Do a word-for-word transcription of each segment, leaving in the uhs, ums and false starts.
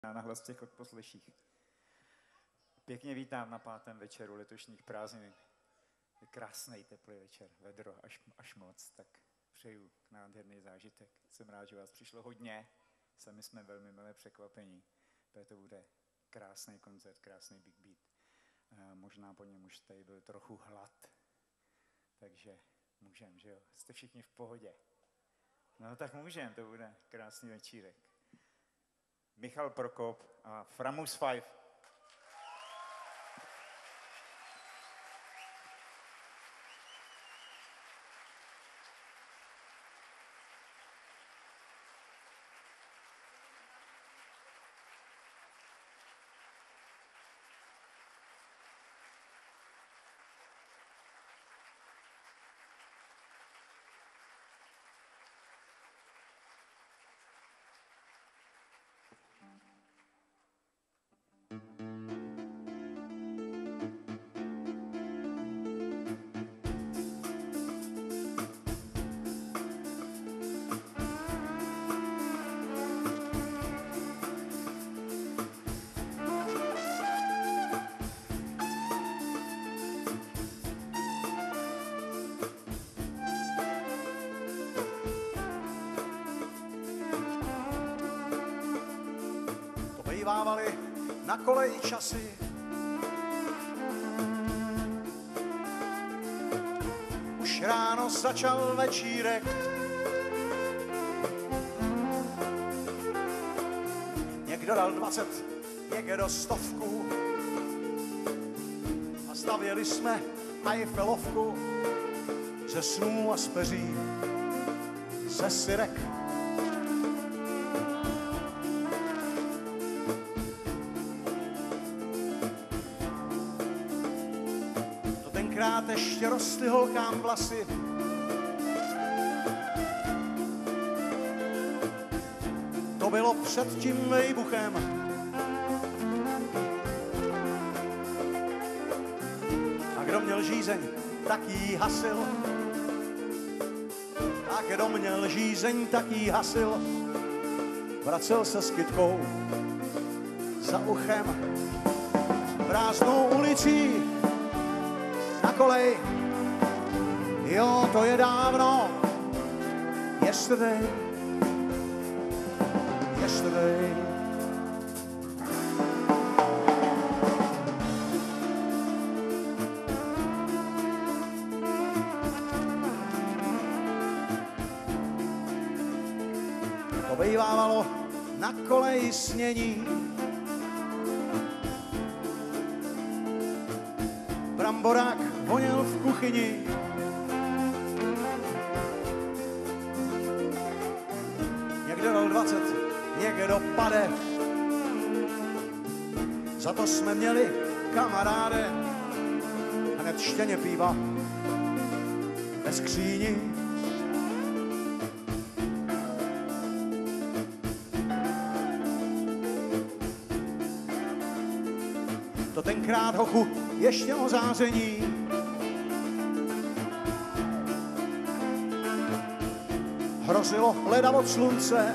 nahlas v těch odposleších. Pěkně vítám na pátém večeru letošních prázdnin. Je krásný teplý večer, vedro až, až moc, tak přeju nádherný zážitek. Jsem rád, že vás přišlo hodně, sami jsme velmi milé překvapení, protože to bude krásný koncert, krásný Big Beat. A možná po něm už tady byl trochu hlad, takže můžem, že jo? Jste všichni v pohodě? No tak můžem, to bude krásný večírek. Michal Prokop a Framus Five. Bývávali na koleji časy, už ráno začal večírek, někdo dal dvacet, někdo stovku a stavěli jsme Eiffelovku ze snů a z peří, ze syrek. Tenkrát ještě rostly holkám vlasy. To bylo před tím výbuchem. A kdo měl žízeň, tak jí hasil. A kdo měl žízeň, tak jí hasil. Vracel se s kytkou za uchem prázdnou ulicí. Na kolej, jo, to je dávno. Yesterday, yesterday. To bývávalo na koleji snění. Bramborák voněl v kuchyni. Někdo dal dvacet, někdo pade. Za to jsme měli kamaráde. Hned štěně piva ve skříni. To tenkrát hochu ještě o záření. Hrozilo leda od slunce.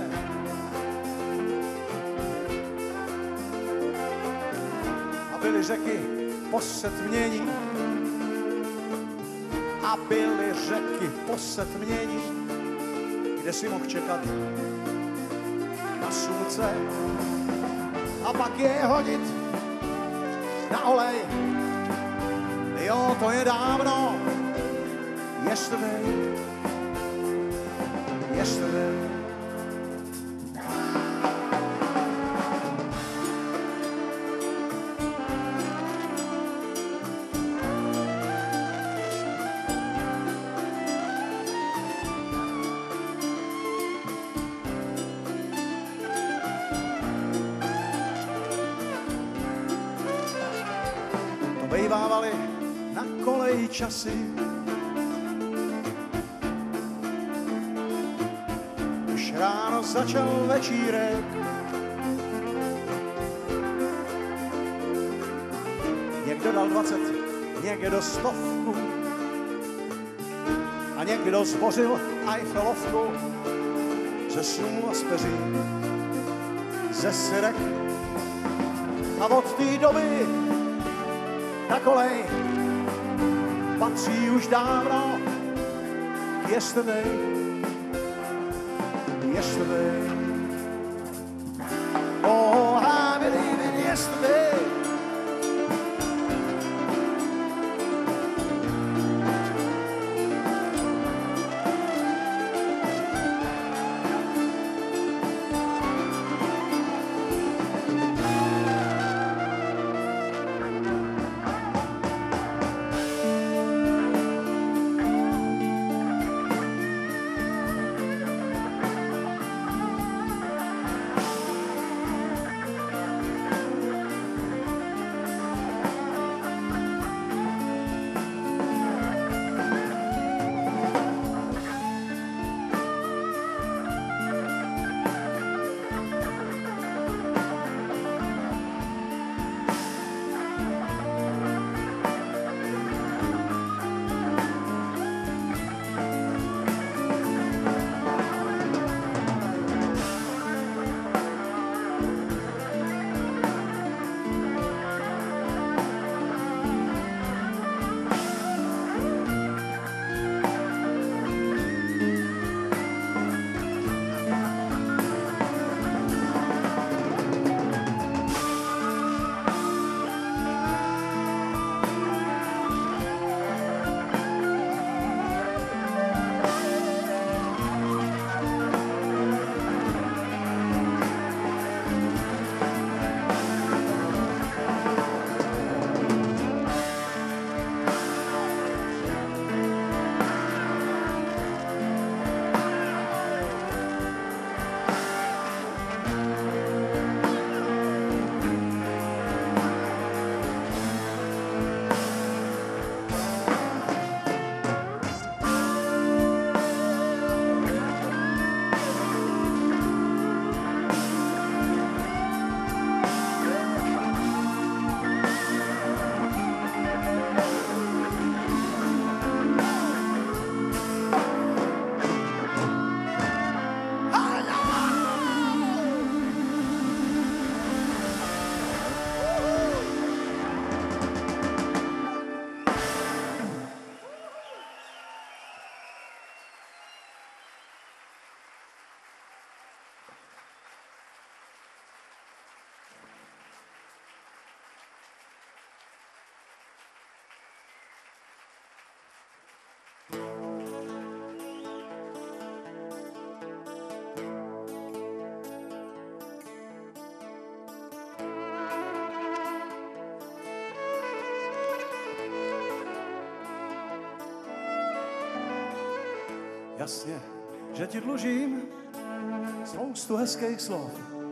A byly řeky posetmění. A byly řeky posetmění, kde si mohl čekat na slunce. A pak je hodit na olej. Jo, to je dávno. Yesterday, yesterday. To bývávali na koleji časy. Už ráno začal večírek. Někdo dal dvacet, někdo stovku a někdo zbořil Eiffelovku ze snů a z peří, ze syrek A od té doby na kolej patří už dávno k yesterday, yesterday. Oh, I believe in yesterday. Jasně, že ti dlužím spoustu hezkých slov.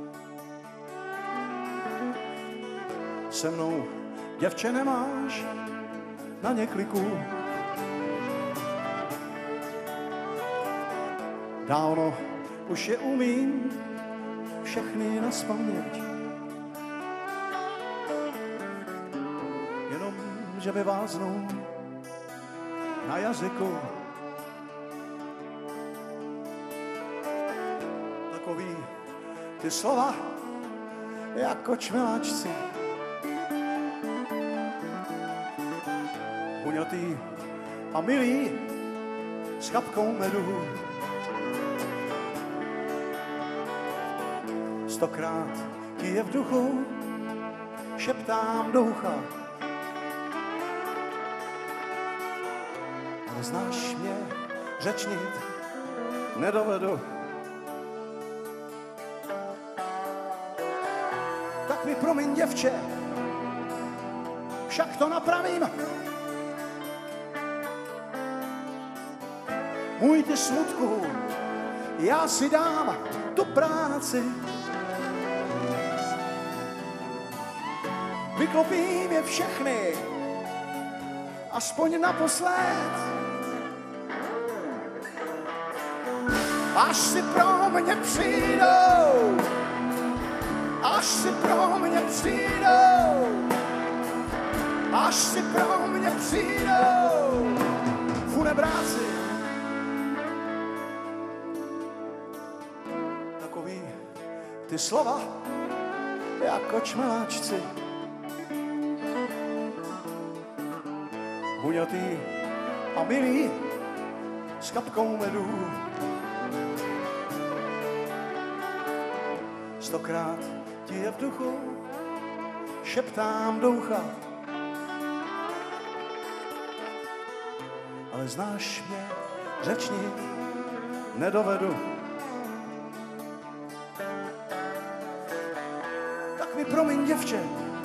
Se mnou, děvče, nemáš na ně kliku. Dávno už je umím všechny nazpaměť. Jenom, že mi váznou na jazyku. Takový ty slova jako čmeláčci. Uňatý a milý s kapkou medu. Stokrát ti je v duchu, šeptám do ucha. Ale znáš mě, řečnit nedovedu. Tak mi promiň, děvče, však to napravím. Můj ty smutku, já si dám tu práci. Vyklopím je všechny, aspoň naposled. Až si pro mě přijdou, až si pro mě přijdou, až si pro mě přijdou funebráci. Takový ty slova jako čmeláčci. huňatý a milý s kapkou medu. Stokrát ti je v duchu, šeptám do ucha, ale znáš mě, řečni, nedovedu. Tak mi promiň, děvče,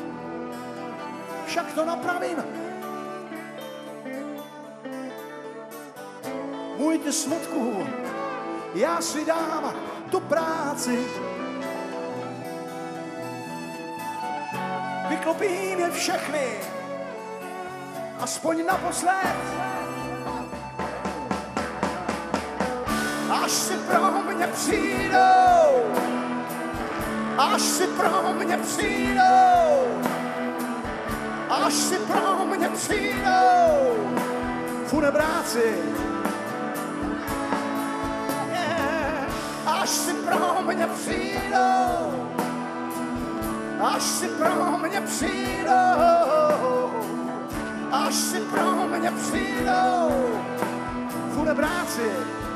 však to napravím. Můj ty smutku, já si dám tu práci. Vyklopím je všechny, aspoň naposled. Až si pro mě přijdou, až si pro mě přijdou, až si pro mě přijdou funebráci. Yeah. Až si pro mě přijdou, až si pro mě přijdou, až si pro mě přijdou funebráci.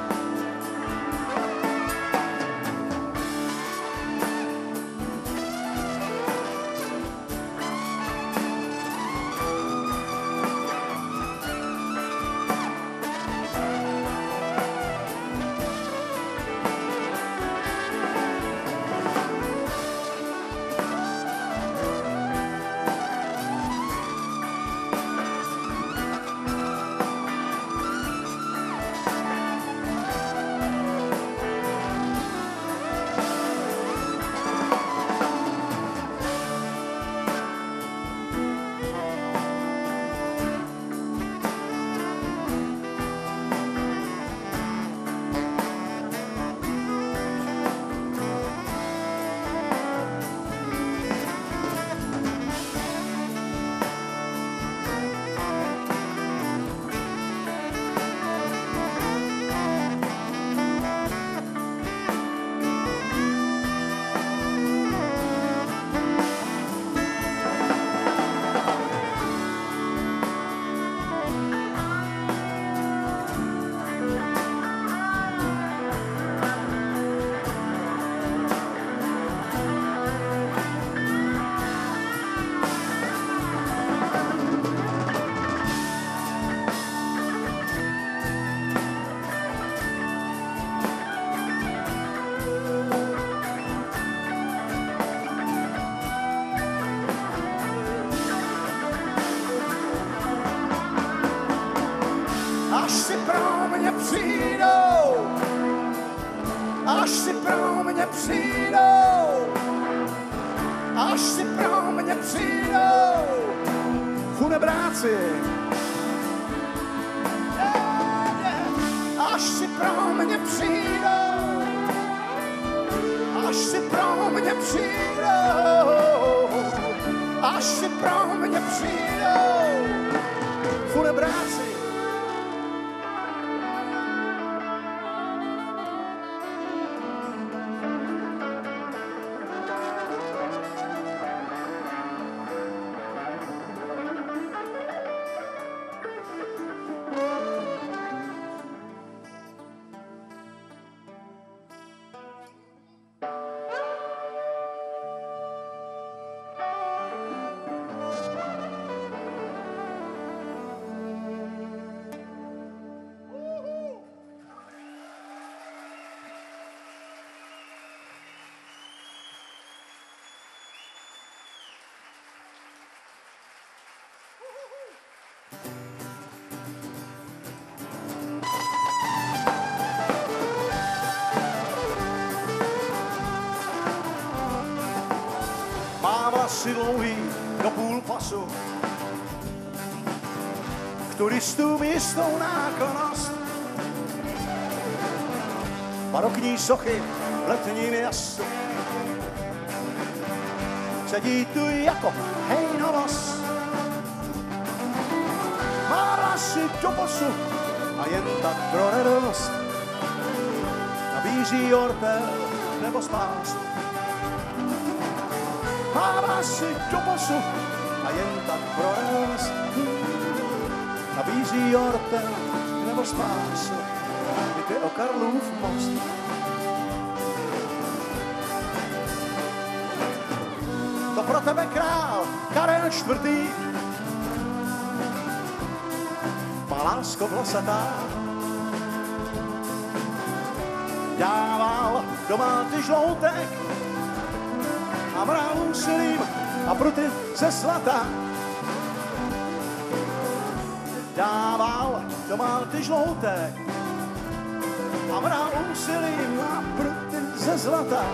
Až si pro mě přijdou, až si pro mě přijdou, až si pro mě přijdou funebráci. Yeah, yeah. Až si pro mě přijdou, až si pro mě přijdou, až si pro mě přijdou funebráci. Vlasy dlouhý do půl pasu, k turistům jistou náklonost. Barokní sochy v letním jasu sedí tu jako hejnovoz. Má vlasy do bosu a jen tak pro radost nabízí ortel nebo spást. Má vlasy do bosu a jen tak pro radost nabízí ortel nebo spásu. Jde o Karlův most. To pro tebe král Karel čtvrtý. Má lásko vlasatá. Dával doma ty žloutek a mrál úsilím a pruty ze zlata. Dával doma ty žloutek a mrál úsilím a pruty ze zlata.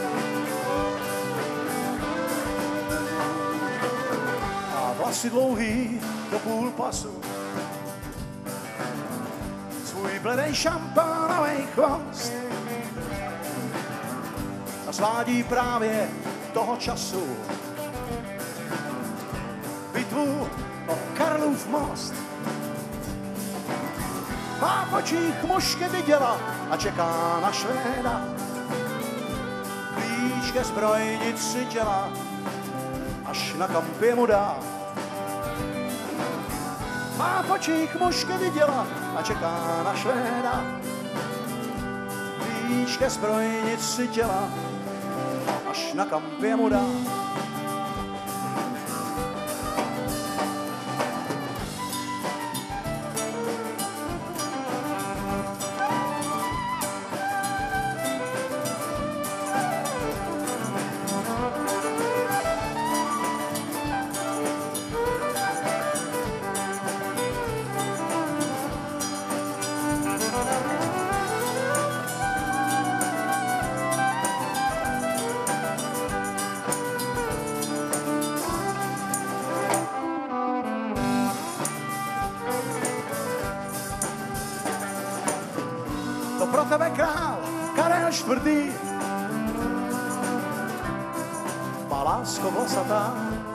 A vlasy dlouhý do půl pasu, svůj bledej šampánovej chvost a svádí právě toho času bitvu o Karlův most. Má v očích muškety děla a čeká na Švéda. Blíž ke zbrojnici těla, až na kampě mu dá. Má v očích muškety děla a čeká na Švéda. Blíž ke zbrojnici těla, až na kampě mu dá. To pro tebe král Karel čtvrtý. Má lásko vlasatá.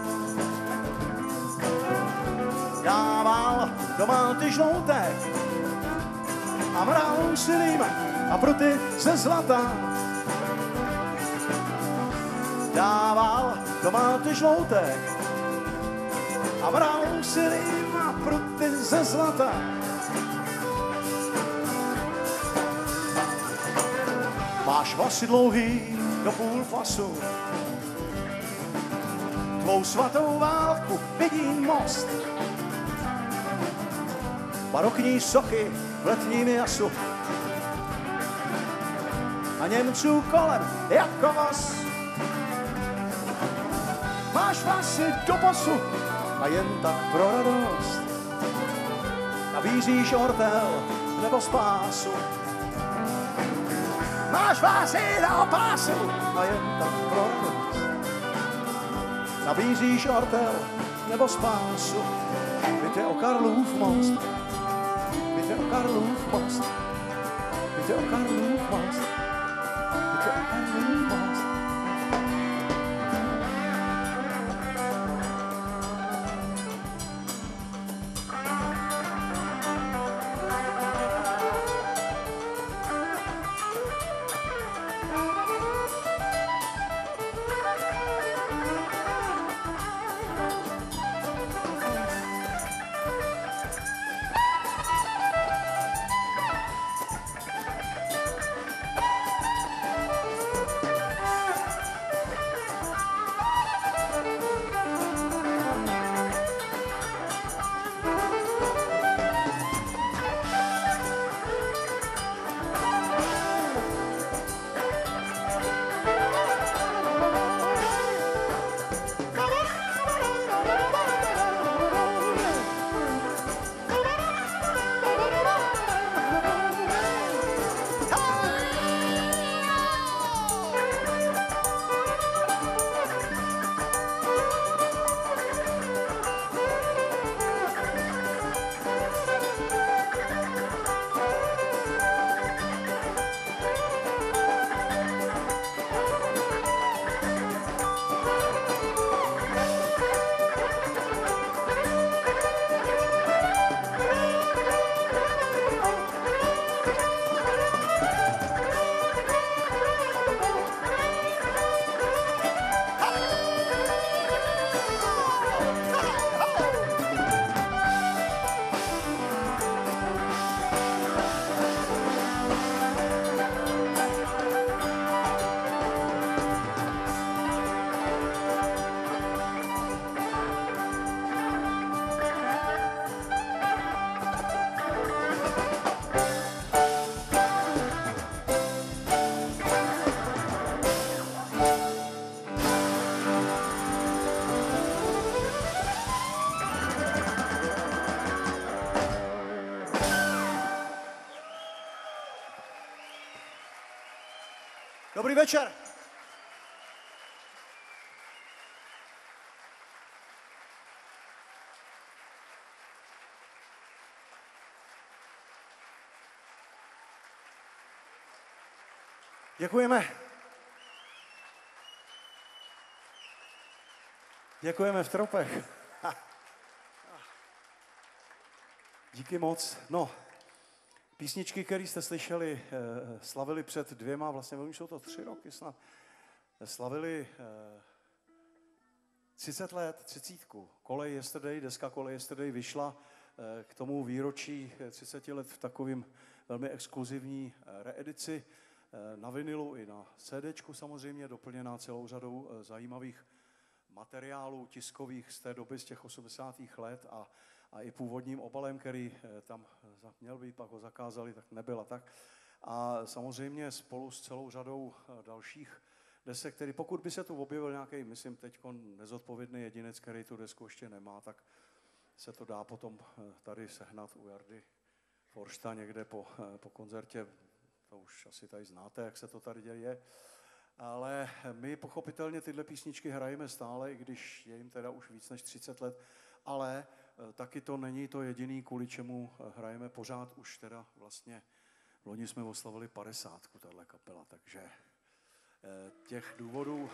Dával doma ty žloutek a mrál úsilím a pruty ze zlata. Dával doma ty žloutek a mrál úsilím a pruty ze zlata. Máš vlasy dlouhý do půl pasu, tvou svatou válku vidím most. Barokní sochy v letním jasu a Němců kolem jako voz. Máš vlasy do pasu a jen tak pro radost nabízíš ortel nebo spásu. Máš vlasy do pasu a jen tak pro radost nabízíš ortel nebo spásu. Víte o Karlův most, víte o Karlův most, víte o Karlův most, víte o Karlův most. Dobrý večer. Děkujeme. Děkujeme v tropech. Díky moc. No, písničky, které jste slyšeli, slavili před dvěma, vlastně už jsou to tři roky snad, slavili třicet let, třicítku. Kolej Yesterday, deska Kolej Yesterday vyšla k tomu výročí třicet let v takovým velmi exkluzivní reedici na vinilu i na CDčku samozřejmě, doplněná celou řadou zajímavých materiálů tiskových z té doby, z těch osmdesátých let a, a i původním obalem, který tam měl být, pak ho zakázali, tak nebyl a tak. A samozřejmě spolu s celou řadou dalších desek, který pokud by se tu objevil nějaký, myslím teď nezodpovědný jedinec, který tu desku ještě nemá, tak se to dá potom tady sehnat u Jardy Forsta někde po, po koncertě. To už asi tady znáte, jak se to tady děje. Ale my pochopitelně tyhle písničky hrajeme stále, i když je jim teda už víc než třicet let, ale taky to není to jediný, kvůli čemu hrajeme pořád už teda vlastně. Loni jsme oslavili padesátku, tahle kapela, takže těch důvodů...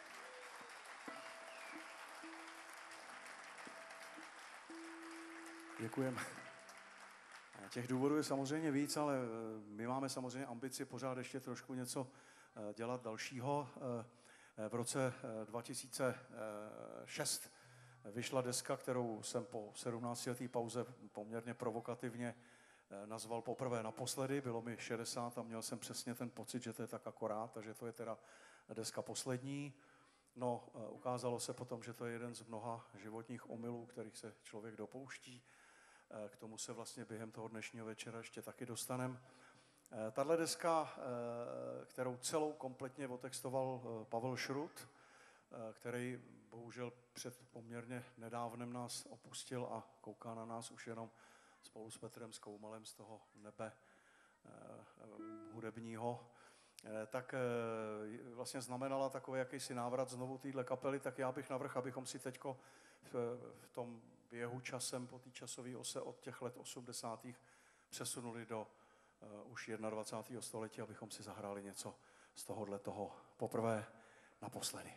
Děkujeme. Těch důvodů je samozřejmě víc, ale my máme samozřejmě ambici pořád ještě trošku něco dělat dalšího. V roce dva tisíce šest vyšla deska, kterou jsem po sedmnáctileté pauze poměrně provokativně nazval Poprvé naposledy. Bylo mi šedesát a měl jsem přesně ten pocit, že to je tak akorát, takže to je teda deska poslední. No, ukázalo se potom, že to je jeden z mnoha životních omylů, kterých se člověk dopouští. K tomu se vlastně během toho dnešního večera ještě taky dostaneme. Tahle deska, kterou celou kompletně otextoval Pavel Šrut, který bohužel před poměrně nedávnem nás opustil a kouká na nás už jenom spolu s Petrem Skoumalem z toho nebe hudebního, tak vlastně znamenala takový jakýsi návrat znovu téhle kapely, tak já bych navrhl, abychom si teďko v tom běhu časem po té časové ose od těch let osmdesátých přesunuli do uh, už dvacátého prvního století, abychom si zahráli něco z tohohle toho Poprvé naposledy.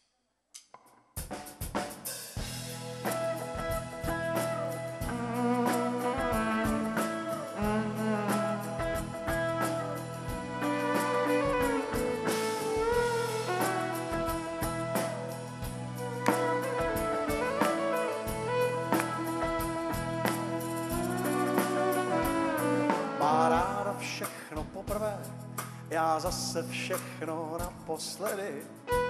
Já zase všechno naposledy.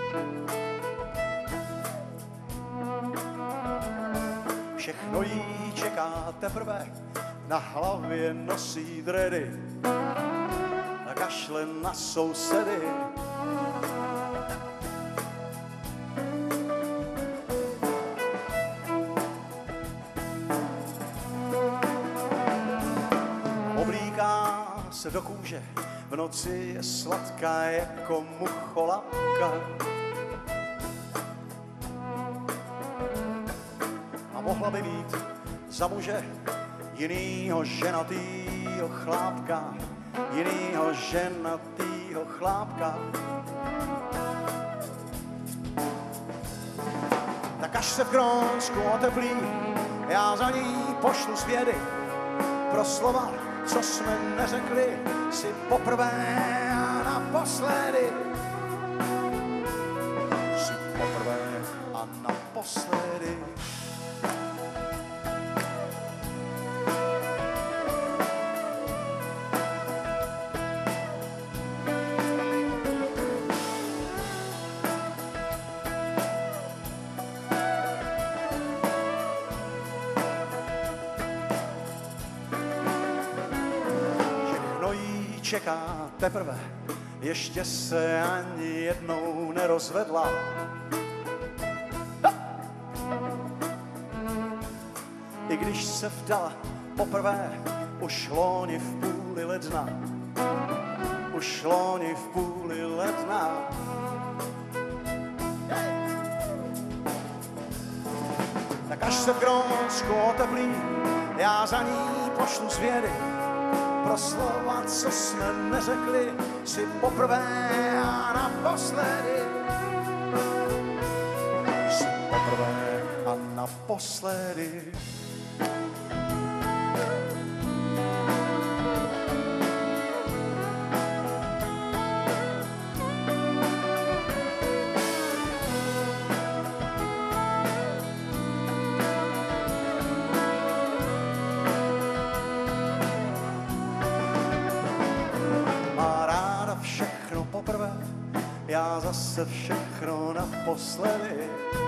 Všechno jí čeká teprve, na hlavě nosí dredy a kašle na sousedy. Oblíká se do kůže, v noci je sladká jako mucholapka. A mohla by být za muže jinýho ženatýho chlápka, jinýho ženatýho chlápka. Tak až se v Grónsku oteplí, já za ní pošlu zvědy pro slova, co jsme neřekli si poprvé a naposledy. Si poprvé a naposledy. Čeká teprve, ještě se ani jednou nerozvedla. Ha! I když se vdala poprvé, už loni v půli ledna, už už loni v půli ledna. Tak až se v Grónsku oteplí, já za ní pošlu zvědy. Pro slova, co jsme neřekli, si poprvé a naposledy. Si poprvé a naposledy. Já zase všechno naposledy.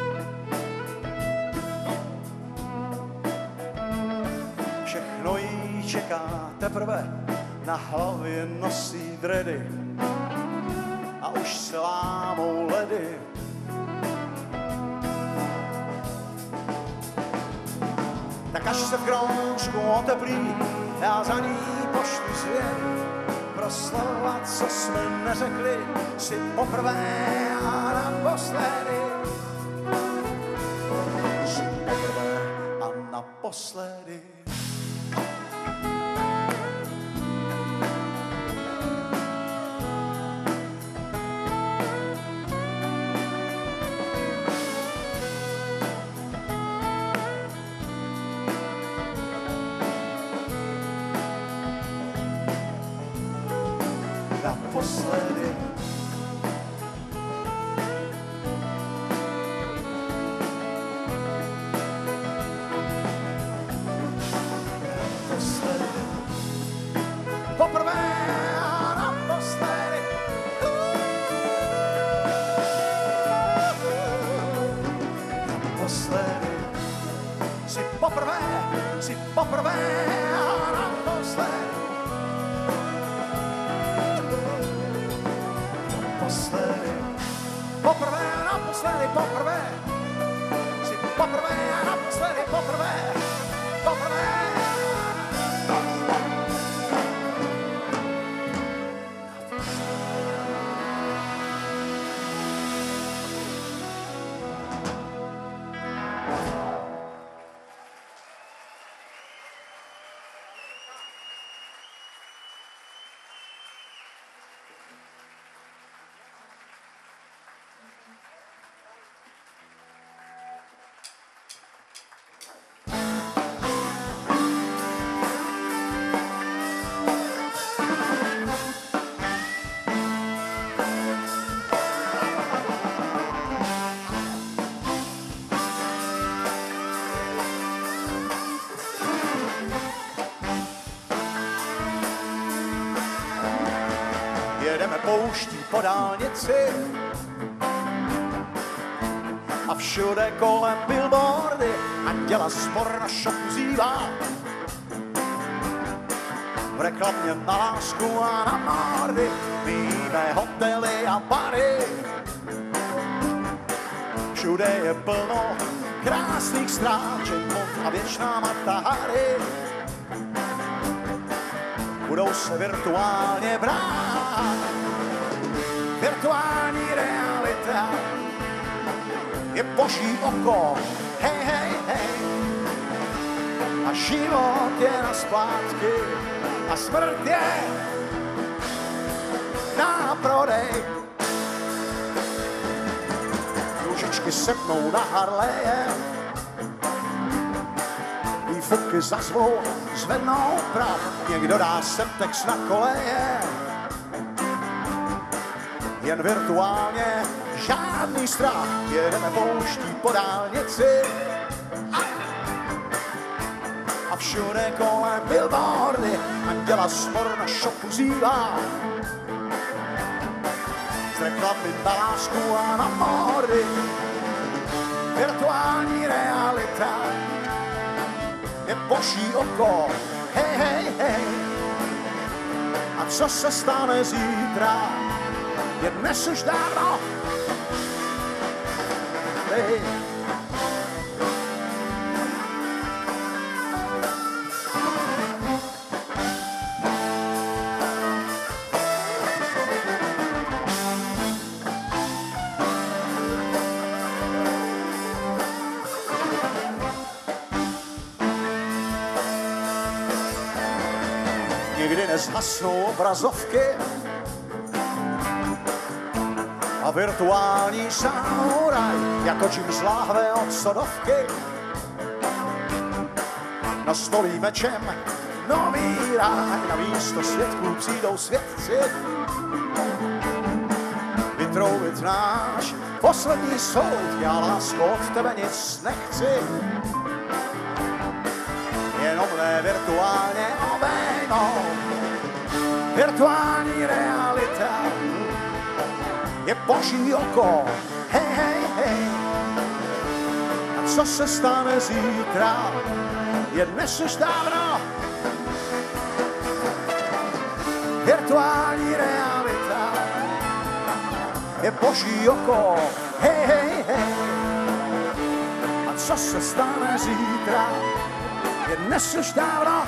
Všechno jí čeká teprve, na hlavě nosí dredy a už se lámou ledy. Tak až se v Grónsku oteplí, já za ní pošlu zvěd. Pro slova, co jsme neřekli, si poprvé a naposledy. Si poprvé a naposledy. Naposledy. Naposledy. Poprvé a naposledy. Naposledy. Si poprvé, si poprvé a naposledy. Poprvé a naposledy, poprvé. Si poprvé a naposledy, poprvé. Poprvé. Jedeme pouští po dálnici a všude kolem billboardy anděla spor na šoku zývá. V reklamě na lásku a na márdy míme hotely a bary. Všude je plno krásných stráček a věčná Matahari. Budou se virtuálně brát. Virtuální realita je boží oko, hej, hej, hej. A život je na splátky a smrt je na prodej. Růžičky sepnou na Harleje, výfuky zazvou, zvednou prach, někdo dá semtex na koleje. Jen virtuálně, žádný strach, jedeme pouští po dálnici a, a všude kolem billboardy anděla smor na šoku zývá. Z reklamy na lásku a na mordy, virtuální realita je boží oko, hej, hej, hej. A co se stane zítra, je dnes už dávno. Hej. kdy nezhasnou obrazovky a virtuální samuraj jako čím z láhve od sodovky nastolí mečem nový ráj. Na místo svědků přijdou svědci vytroubit náš poslední soud. Já, lásko, od tebe nic nechci, jenom ne virtuálně obejmout. Virtuální realita je boží oko, hej, hej, hej. A co se stane zítra, je dnes už dávno. Virtuální realita je boží oko, hej, hej, hej. A co se stane zítra, je dnes už dávno.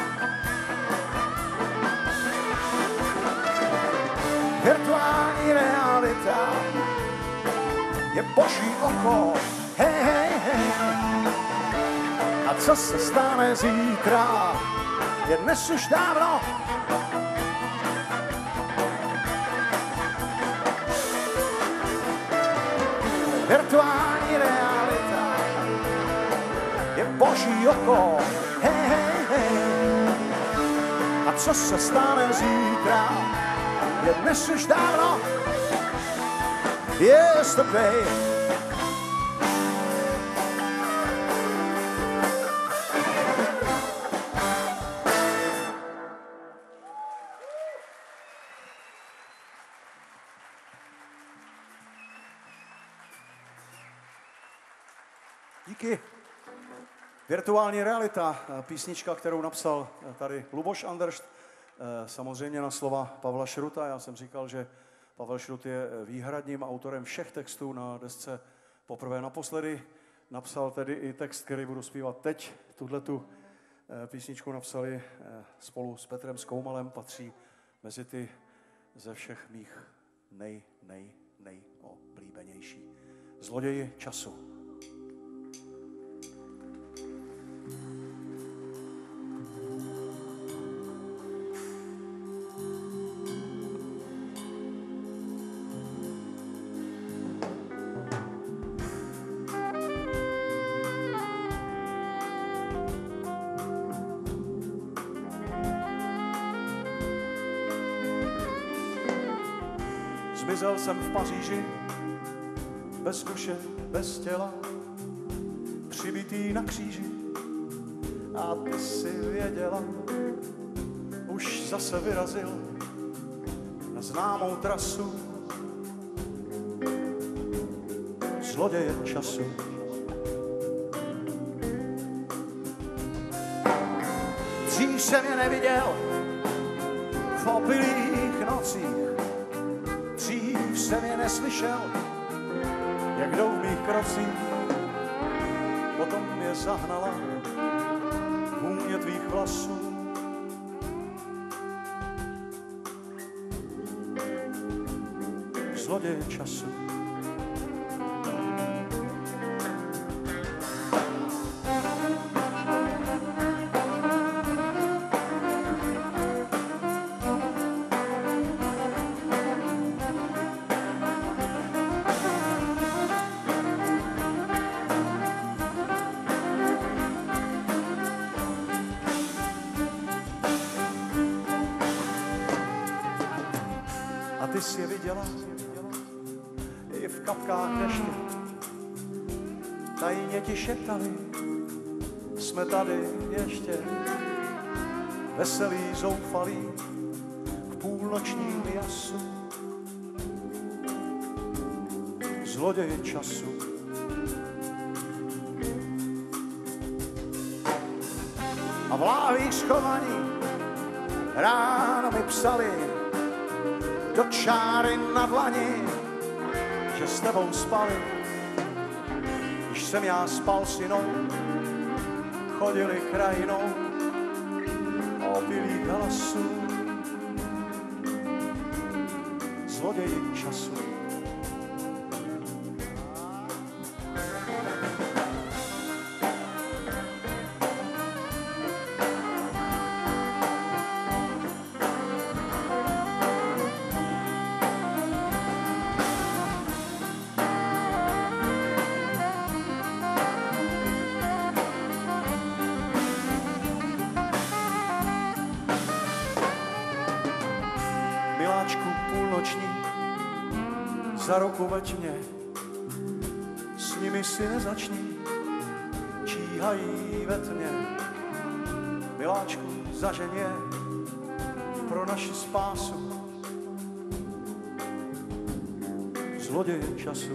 Virtuální realita je boží oko, hej, hej, hej. A co se stane zítra, je dnes už dávno. Virtuální realita je boží oko, hej, hej, hej. A co se stane zítra, je dnes už dávno. Yesterday. Díky. Virtuální realita, písnička, kterou napsal tady Luboš Anderšt, samozřejmě na slova Pavla Šruta. Já jsem říkal, že Pavel Šrut je výhradním autorem všech textů na desce Poprvé naposledy. Napsal tedy i text, který budu zpívat teď. Tuhletu písničku napsali spolu s Petrem Skoumalem, patří mezi ty ze všech mých nej, nej, nejoblíbenější. Zloději času. Zmizel jsem v Paříži, bez duše, bez těla, přibitý na kříži. A ty si věděla, už zase vyrazil na známou trasu zloděje času. Dřív jsem je neviděl v opilých nocích, dřív jsem je neslyšel, jak jdou v mých krocích. Potom je zahnala vůně tvých vlasů. Zloděje času. Ty jsi je viděla i v kapkách dešti, tajně ti šeptali, jsme tady ještě, veselí, zoufalí, v půlnočním jasu, zloději času. A v láhvích schovaní ráno mi psali do čáry na dlani, že s tebou spali. Když jsem já spal s jinou, chodili krajinou opilých hlasů, zloději času. za roku ve tmě, s nimi si nezačni, číhají ve tmě. Miláčku, zažeň je pro naši spásu, zloděj času.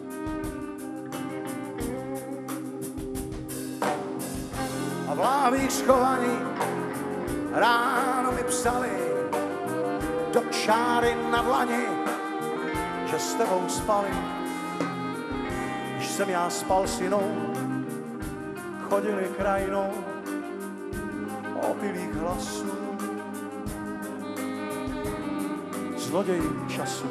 A v láhvích schovaní ráno mi psali do čáry na dlani, že s tebou spali. Když jsem já spal s jinou, chodili krajinou opilých hlasů, zloděj času.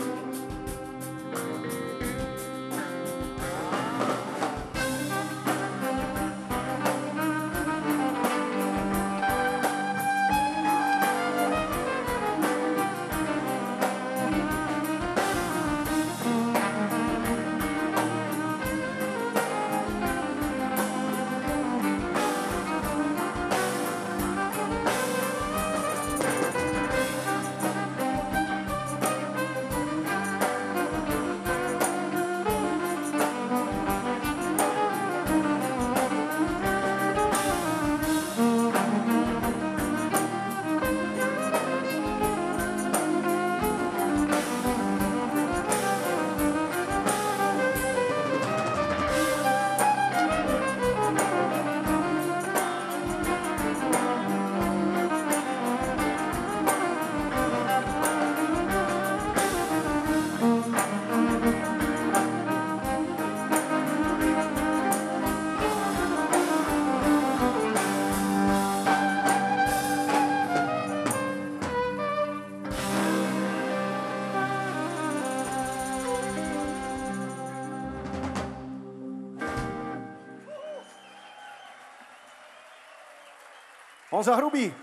Honza Hrubý.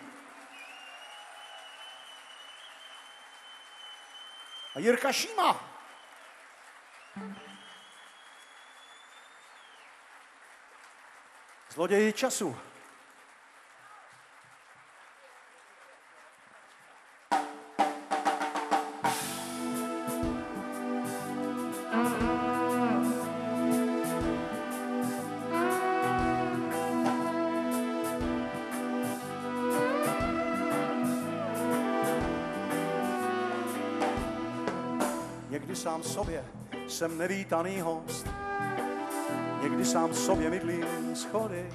A Jirka Šíma. Zloději času. Někdy sám sobě jsem nevítaný host, někdy sám sobě mydlím schody,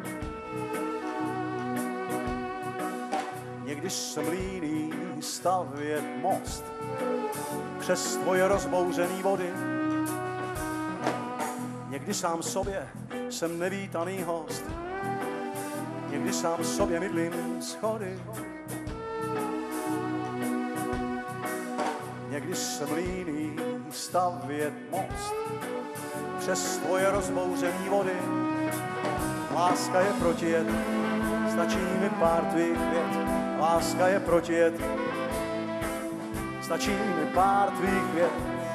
někdy jsem líný stavět most přes tvoje rozbouřený vody. Někdy sám sobě jsem nevítaný host, někdy sám sobě mydlím schody. Někdy jsem líný stavět most přes tvoje rozbouřený vody. Láska je protijet, stačí mi pár tvých vět. Láska je protijet, stačí mi pár tvých vět.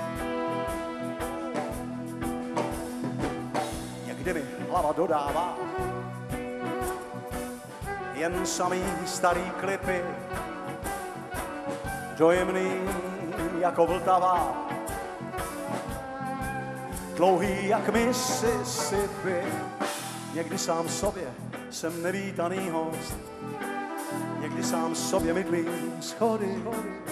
Někdy mi hlava dodává jen samý starý klipy, dojemný jako Vltava, dlouhý jak Mississippi. Někdy sám sobě jsem nevítaný host, někdy sám sobě mydlím schody.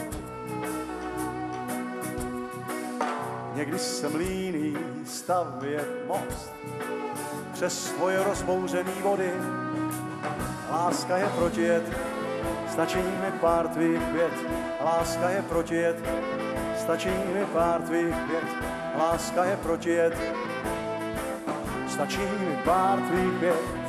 Někdy jsem líný stavět most přes tvoje rozbouřený vody. Láska je protijet, stačí mi pár tvých vět. Láska je protijet, stačí mi pár tvých vět. Láska je protijet, stačí mi pár tvých vět.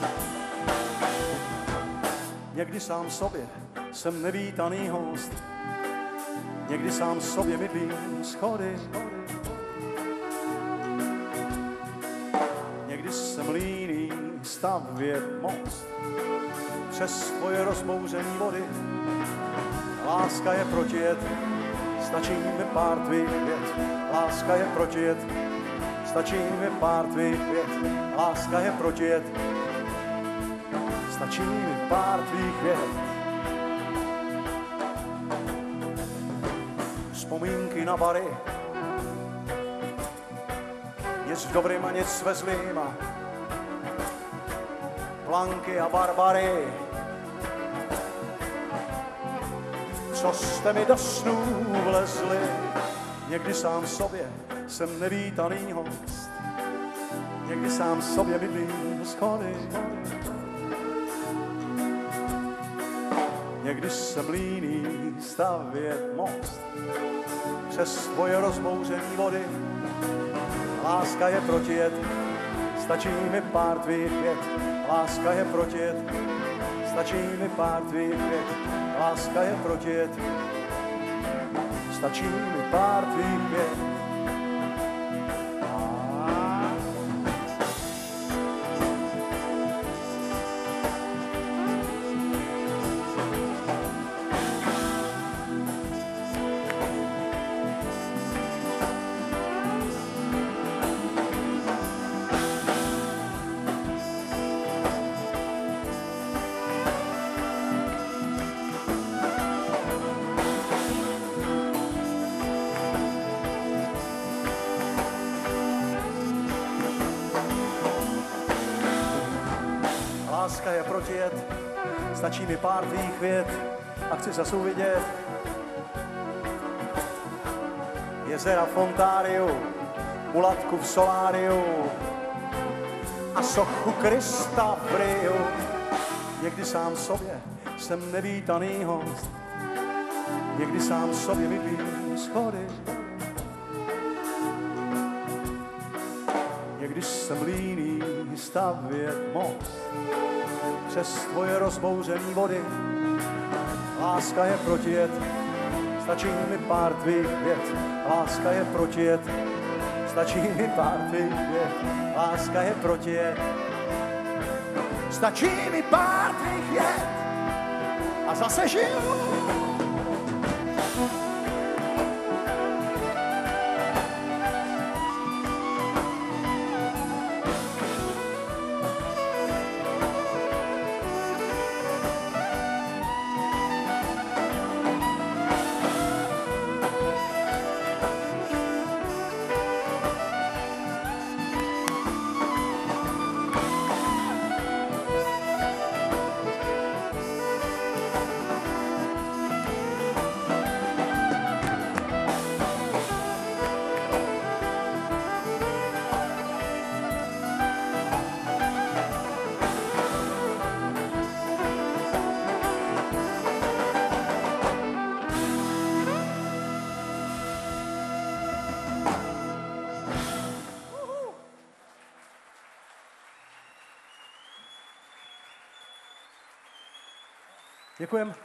Někdy sám sobě jsem nevítaný host, někdy sám sobě mydlím schody. Někdy jsem líný stavět most přes tvoje rozbouřený vody. Láska je protijet, stačí mi pár tvých vět. Láska je protijet, stačí mi pár tvých vět. Láska je protijet, stačí mi pár tvých vět. Vzpomínky na bary, nic v dobrým a nic ve zlým. Planky a barbary, co jste mi do snů vlezli. Někdy sám sobě jsem nevítaný host, někdy sám sobě bydlím schody. Někdy jsem líný stavět most přes tvoje rozbouřený vody. Láska je protijet, stačí mi pár tvých vět. Láska je protijet, stačí mi pár tvých vět. Láska je protijet, stačí mi pár tvých vět. Láska je protijet, stačí mi pár tvých vět a chci zas uvidět jezera Fontáriu, mulatku v soláriu a sochu Krista v Riu. Někdy sám sobě jsem nevítaný host, někdy sám sobě bydlím schody. Někdy jsem líný stavět most přes tvoje rozbouřený vody. Láska je protijet, stačí mi pár tvých vět. Láska je protijet, stačí mi pár tvých vět. Láska je protijet, stačí mi pár tvých vět a zase žiju. Děkujem.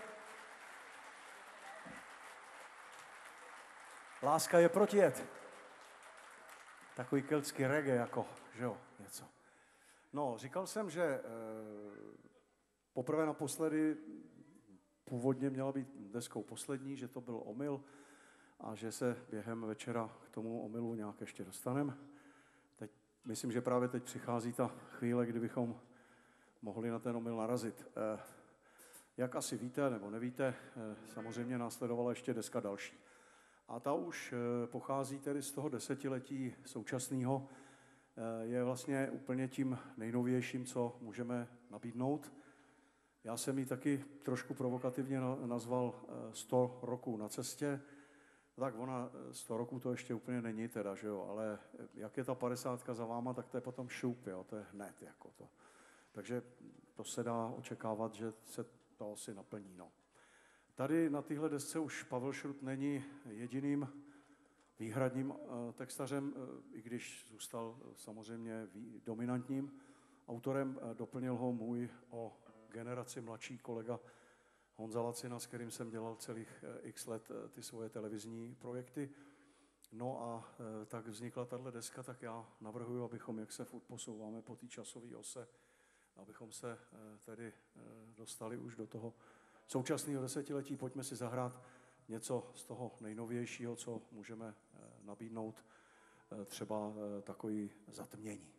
Láska je protijet. Takový keltský reggae, jako, že jo, něco. No, říkal jsem, že e, poprvé naposledy původně měla být deskou poslední, že to byl omyl a že se během večera k tomu omylu nějak ještě dostaneme. Teď, myslím, že právě teď přichází ta chvíle, kdybychom mohli na ten omyl narazit. E, Jak asi víte, nebo nevíte, samozřejmě následovala ještě deska další. A ta už pochází tedy z toho desetiletí současného. Je vlastně úplně tím nejnovějším, co můžeme nabídnout. Já jsem ji taky trošku provokativně nazval sto roků na cestě. Tak ona, sto roků to ještě úplně není teda, že jo, ale jak je ta padesátka za váma, tak to je potom šup, jo, to je hned jako to. Takže to se dá očekávat, že se to asi naplní. No. Tady na téhle desce už Pavel Šrut není jediným výhradním textařem, i když zůstal samozřejmě dominantním autorem. Doplnil ho můj o generaci mladší kolega Honza Lacina, s kterým jsem dělal celých x let ty svoje televizní projekty. No a tak vznikla tahle deska, tak já navrhuji, abychom, jak se furt posouváme po té časové ose, abychom se tedy dostali už do toho současného desetiletí. Pojďme si zahrát něco z toho nejnovějšího, co můžeme nabídnout, třeba takový Zatmění.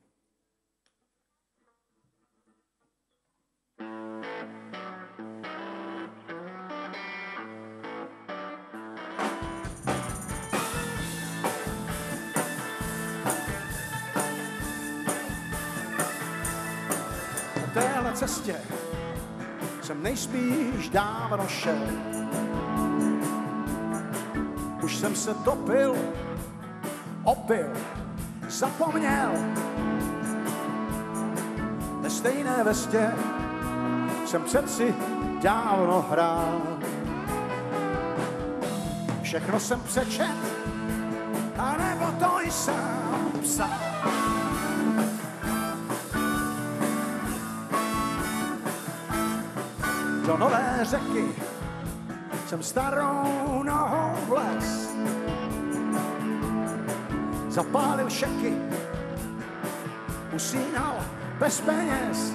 Na téhle cestě jsem nejspíš dávno šel. Už jsem se topil, opil, zapomněl. Ve stejné vestě jsem přeci dávno hrál. Všechno jsem přečet, anebo to i sám psal. Do nové řeky jsem starou nohou vlez. Zapálil šeky, usínal bez peněz.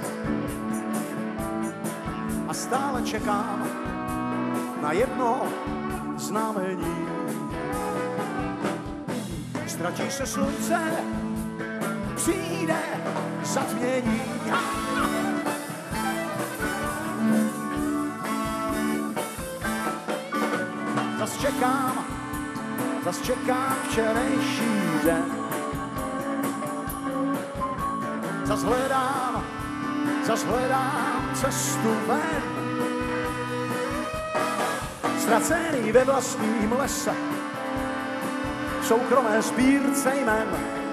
A stále čekám na jedno znamení. Ztratí se slunce, přijde zatmění. Zas čekám, zas čekám včerejší den. Zas hledám, zas hledám cestu ven. Ztracený ve vlastním lese, v soukromé sbírce jmen.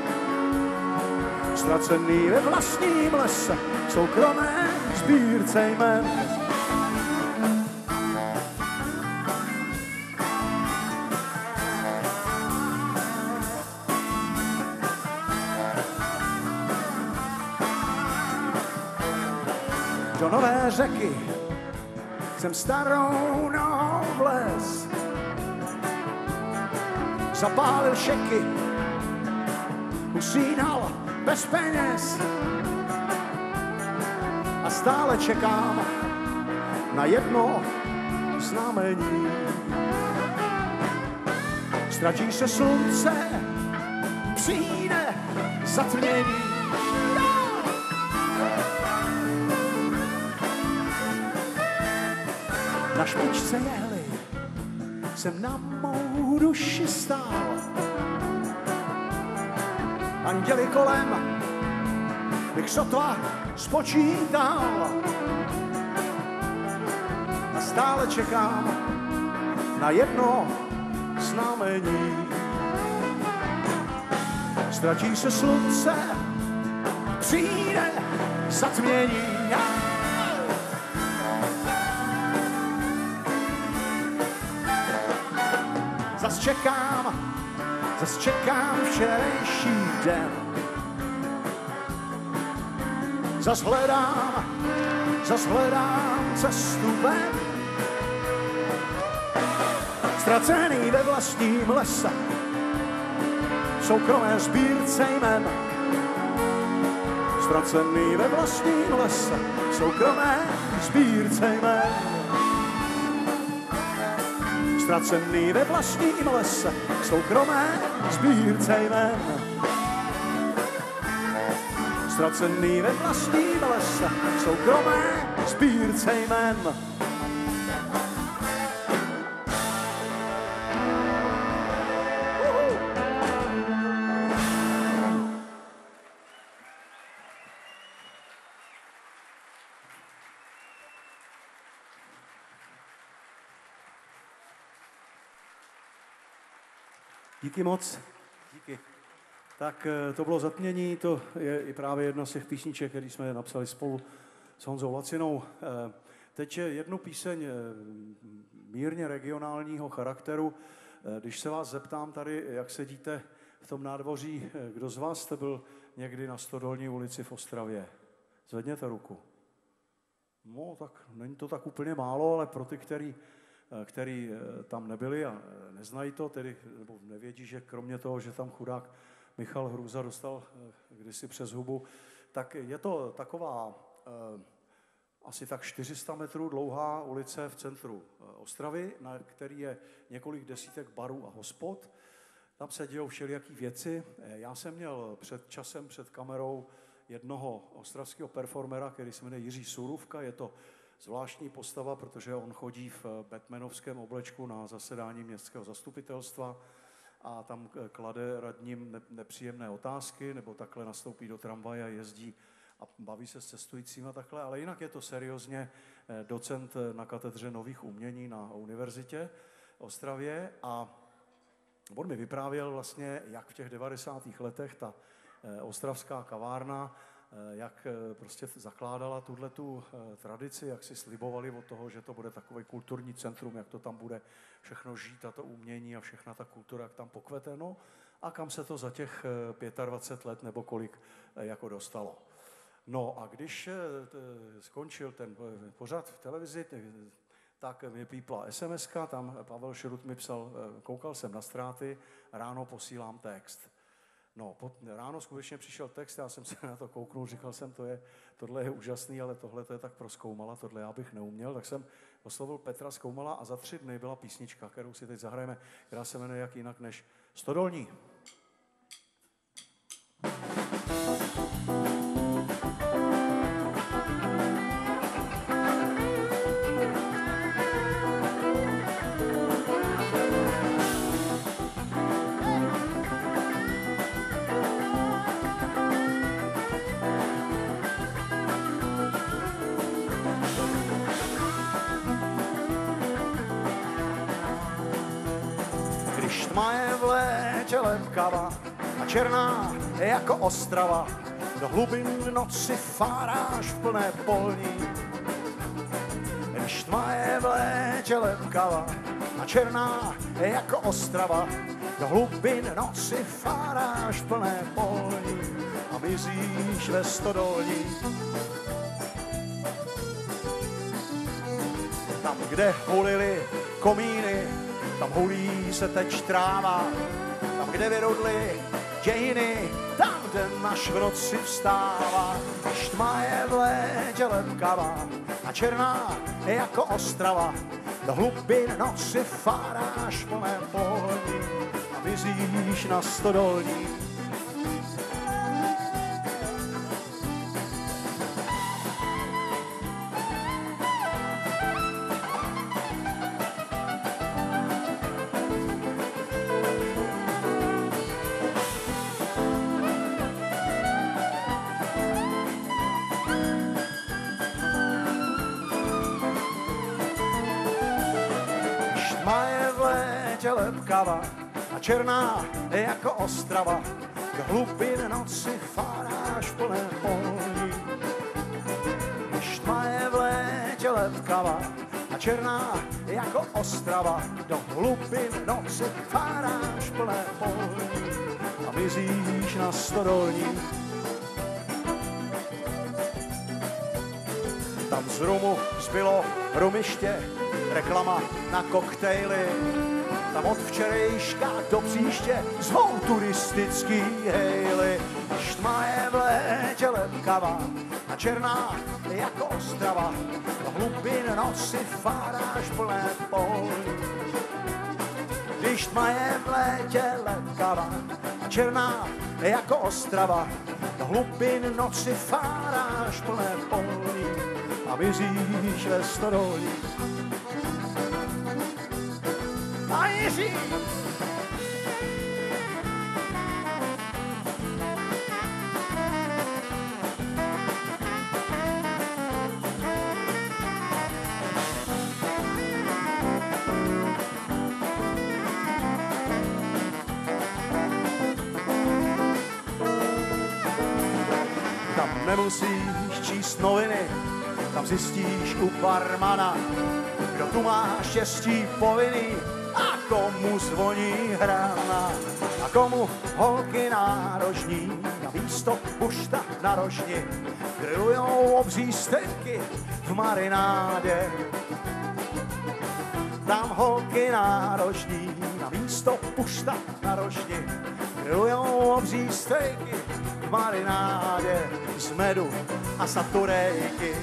Ztracený ve vlastním lese, v soukromé sbírce jmen. Do nové řeky jsem starou nohou vlez. Zapálil šeky, usínal bez peněz. A stále čekám na jedno znamení. Ztratí se slunce, přijde zatmění. Na špičce jehly jsem na mou duši stál. Anděli kolem bych sotva spočítal. A stále čekám na jedno znamení. Ztratí se slunce, přijde zatmění. Zas čekám, zas čekám včerejší den. Zas hledám, zas hledám cestu ven. Ztracený ve vlastním lese, v soukromé sbírce jmen. Ztracený ve vlastním lese, v soukromé sbírce jmen. Ztracený ve vlastním lese, v soukromé sbírce jmen. Ztracený ve vlastním lese, v soukromé sbírce jmen. Díky moc. Díky. Tak to bylo Zatmění, to je i právě jedna z těch písniček, které jsme napsali spolu s Honzou Lacinou. Teď je jednu píseň mírně regionálního charakteru. Když se vás zeptám tady, jak sedíte v tom nádvoří, kdo z vás jste byl někdy na Stodolní ulici v Ostravě? Zvedněte ruku. No, tak není to tak úplně málo, ale pro ty, který, který tam nebyli a neznají to, tedy, nebo nevědí, že kromě toho, že tam chudák Michal Hrůza dostal kdysi přes hubu, tak je to taková eh, asi tak čtyři sta metrů dlouhá ulice v centru Ostravy, na který je několik desítek barů a hospod. Tam se dějou všelijaký věci. Já jsem měl před časem, před kamerou jednoho ostravského performera, který se jmenuje Jiří Surůvka. Je to zvláštní postava, protože on chodí v batmanovském oblečku na zasedání městského zastupitelstva a tam klade radním nepříjemné otázky, nebo takhle nastoupí do tramvaje a jezdí a baví se s cestujícíma takhle, ale jinak je to seriózně docent na katedře nových umění na univerzitě v Ostravě a on mi vyprávěl vlastně, jak v těch devadesátých letech ta ostravská kavárna, jak prostě zakládala tuhletu tradici, jak si slibovali od toho, že to bude takový kulturní centrum, jak to tam bude všechno žít a to umění a všechna ta kultura, jak tam pokvete, no a kam se to za těch dvacet pět let nebo kolik jako dostalo. No a když skončil ten pořad v televizi, tak mi pípla es em eska, tam Pavel Šrut mi psal, koukal jsem na ztráty, ráno posílám text. No, ráno skutečně přišel text, já jsem se na to kouknul, říkal jsem, to je, tohle je úžasný, ale tohle to je tak prozkoumala, tohle já bych neuměl, tak jsem oslovil Petra Zkoumala a za tři dny byla písnička, kterou si teď zahrajeme, která se jmenuje jak jinak než Stodolní. Tma je v létě lepkava a černá je jako Ostrava. Do hlubin noci fáráš v plné polní. Když tma je v létě lepkava a černá je jako Ostrava. Do hlubin noci fáráš v plné polní a mizíš ve Stodolní. Tam, kde hulily komíny, tam hulí se teď tráva, tam, kde vyrudly dějiny, tam, kde naš v noci vstává. Když tma je v létě lepkavá a černá je jako Ostrava, do hlubin noci fáráš plné polní a mizíš na Stodolní. Lepkava a černá je jako Ostrava, do hlubin noci fáráš v plné polní. Když tma je v létě lepkava a černá je jako Ostrava, do hlubin noci fáráš v plné polní a mizíš na Stodolní. Tam z rumu zbylo rumiště, reklama na koktejly. Tam od včerejška do příště zvou turistický hejly. Když tma je v létě lepkava a černá jako Ostrava, do hlubin noci fáráš plné polní. Když tma je v létě lepkava a černá jako Ostrava, do hlubin noci fáráš plné polní a mizíš ve Stodolní. A Jiří! Tam nemusíš číst noviny, tam zjistíš u barmana, kdo tu má štěstí povinný a komu zvoní hrána. A komu holky nárožní, na místo bušta na rožni, grillujou obří steky v marinádě. Tam holky nárožní, na místo pušta na rožni, grillujou obří steky v marinádě z medu a saturejky.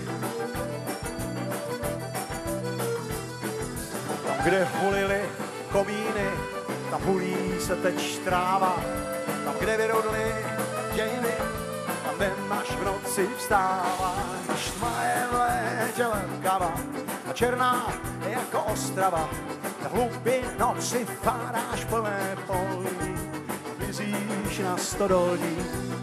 Tam, kde hulily komíny, tam hulí se teď tráva. Tam, kde vyrodly dějiny, tam nemáš v noci vstává. Když tma je v létě lemkava a černá je jako Ostrava, na hluby noci fáráš plné polí, vizíš na stodolní.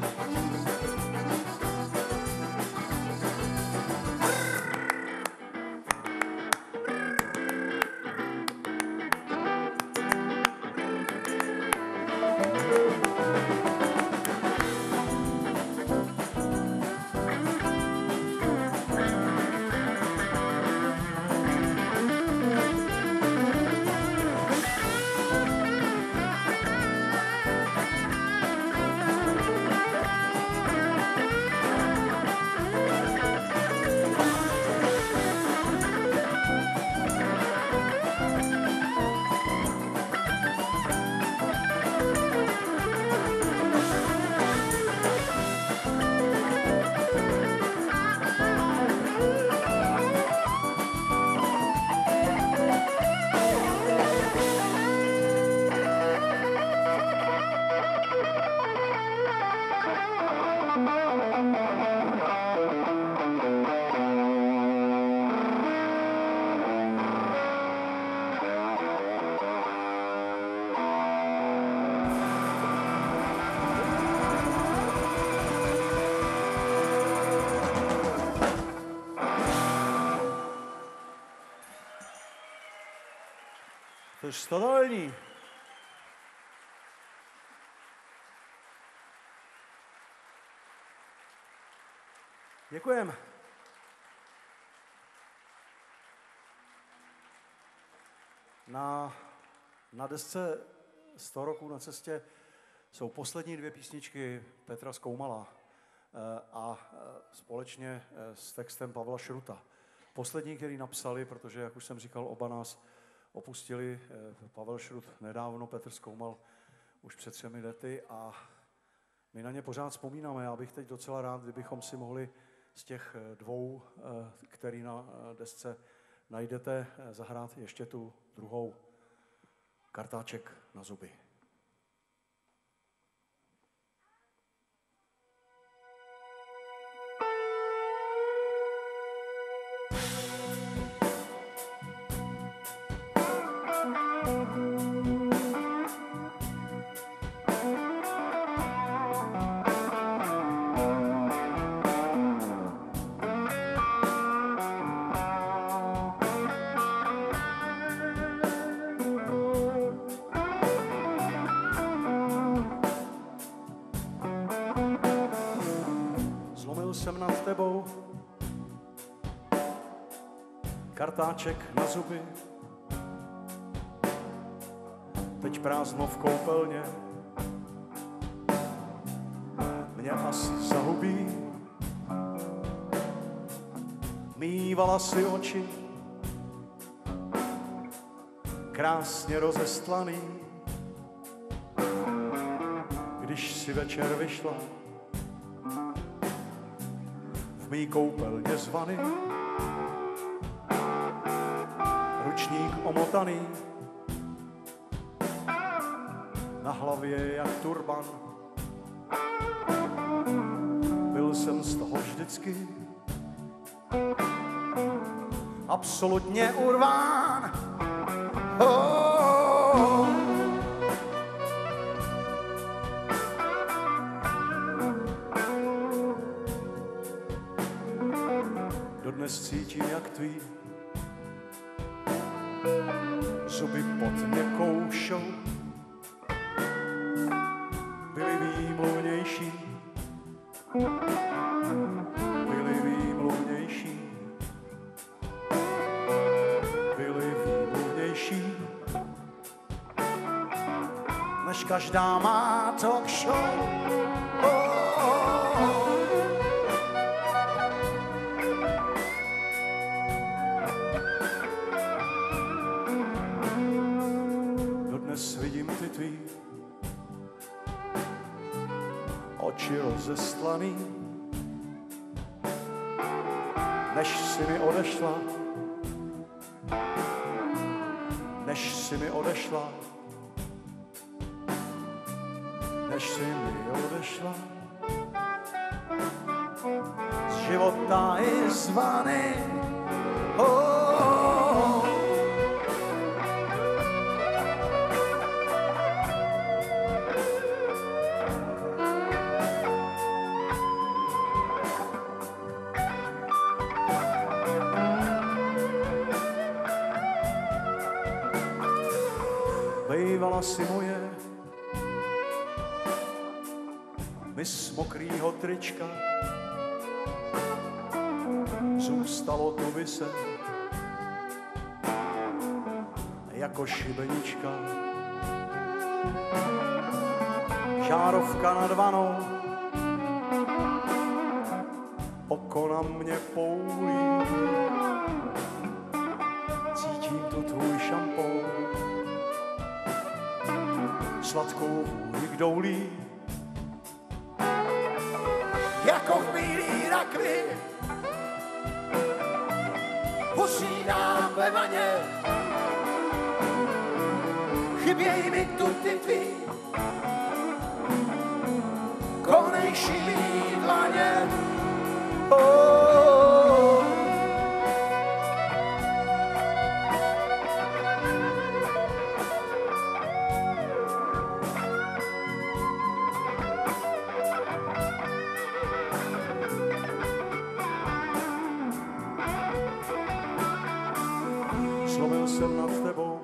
To je stodolní. Děkujem. Na, na desce sto roků na cestě jsou poslední dvě písničky Petra Skoumala a společně s textem Pavla Šruta. Poslední, který napsali, protože, jak už jsem říkal, oba nás opustili, Pavel Šrut nedávno, Petr Skoumal už před třemi lety a my na ně pořád vzpomínáme. Já bych teď docela rád, kdybychom si mohli z těch dvou, který na desce najdete, zahrát ještě tu druhou, Kartáček na zuby. Jsem nad tebou, kartáček na zuby, teď prázdno v koupelně, mě asi zahubí, mývala si oči, krásně rozestlaný, když si večer vyšla v mý koupelně zvany, ručník omotaný, na hlavě jak turban. Byl jsem z toho vždycky absolutně urván. Oh. Dodnes cítím, jak tvý zuby pod měkkou šou byly výmluvnější, byly výmluvnější, byly výmluvnější než každá má talk show. Oh, oh, oh. Dodnes vidím ty tvý oči rozestlaný, než si mi odešla, než si mi odešla, než si mi odešla. Z života i z vany, oh, oh, oh. Bejvala si moje, mis mokrýho trička, zůstalo tu viset jako šibenička. Žárovka nad vanou, oko na mě poulí, cítím tu tvůj šampon, sladkou vůni k doulí, jako v bílý rakvi, usínám ve vaně, chybějí mi tu ty tvý, konejší dlaně. Oh. Slovil jsem nad tebou,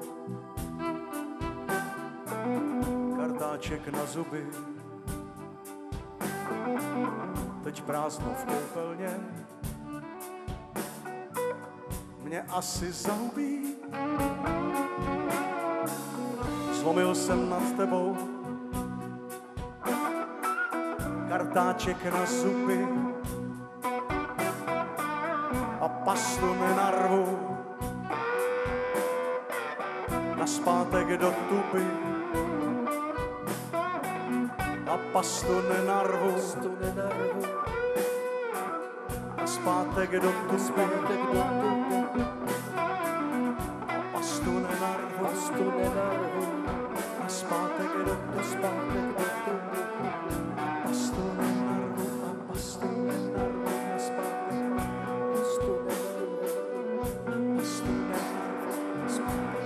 kartáček na zuby, teď prázdno v koupelně, mě asi zahubí. Zlomil jsem nad tebou, kartáček na zuby a pastu nenarvu naspátek do tuby a pastu nenarvu naspátek do tuby a pastu nenarvu naspátek do tuby pastu nenarvu a pastu nenarvu naspátek pastu nenarvu pastu nenarvu naspátek.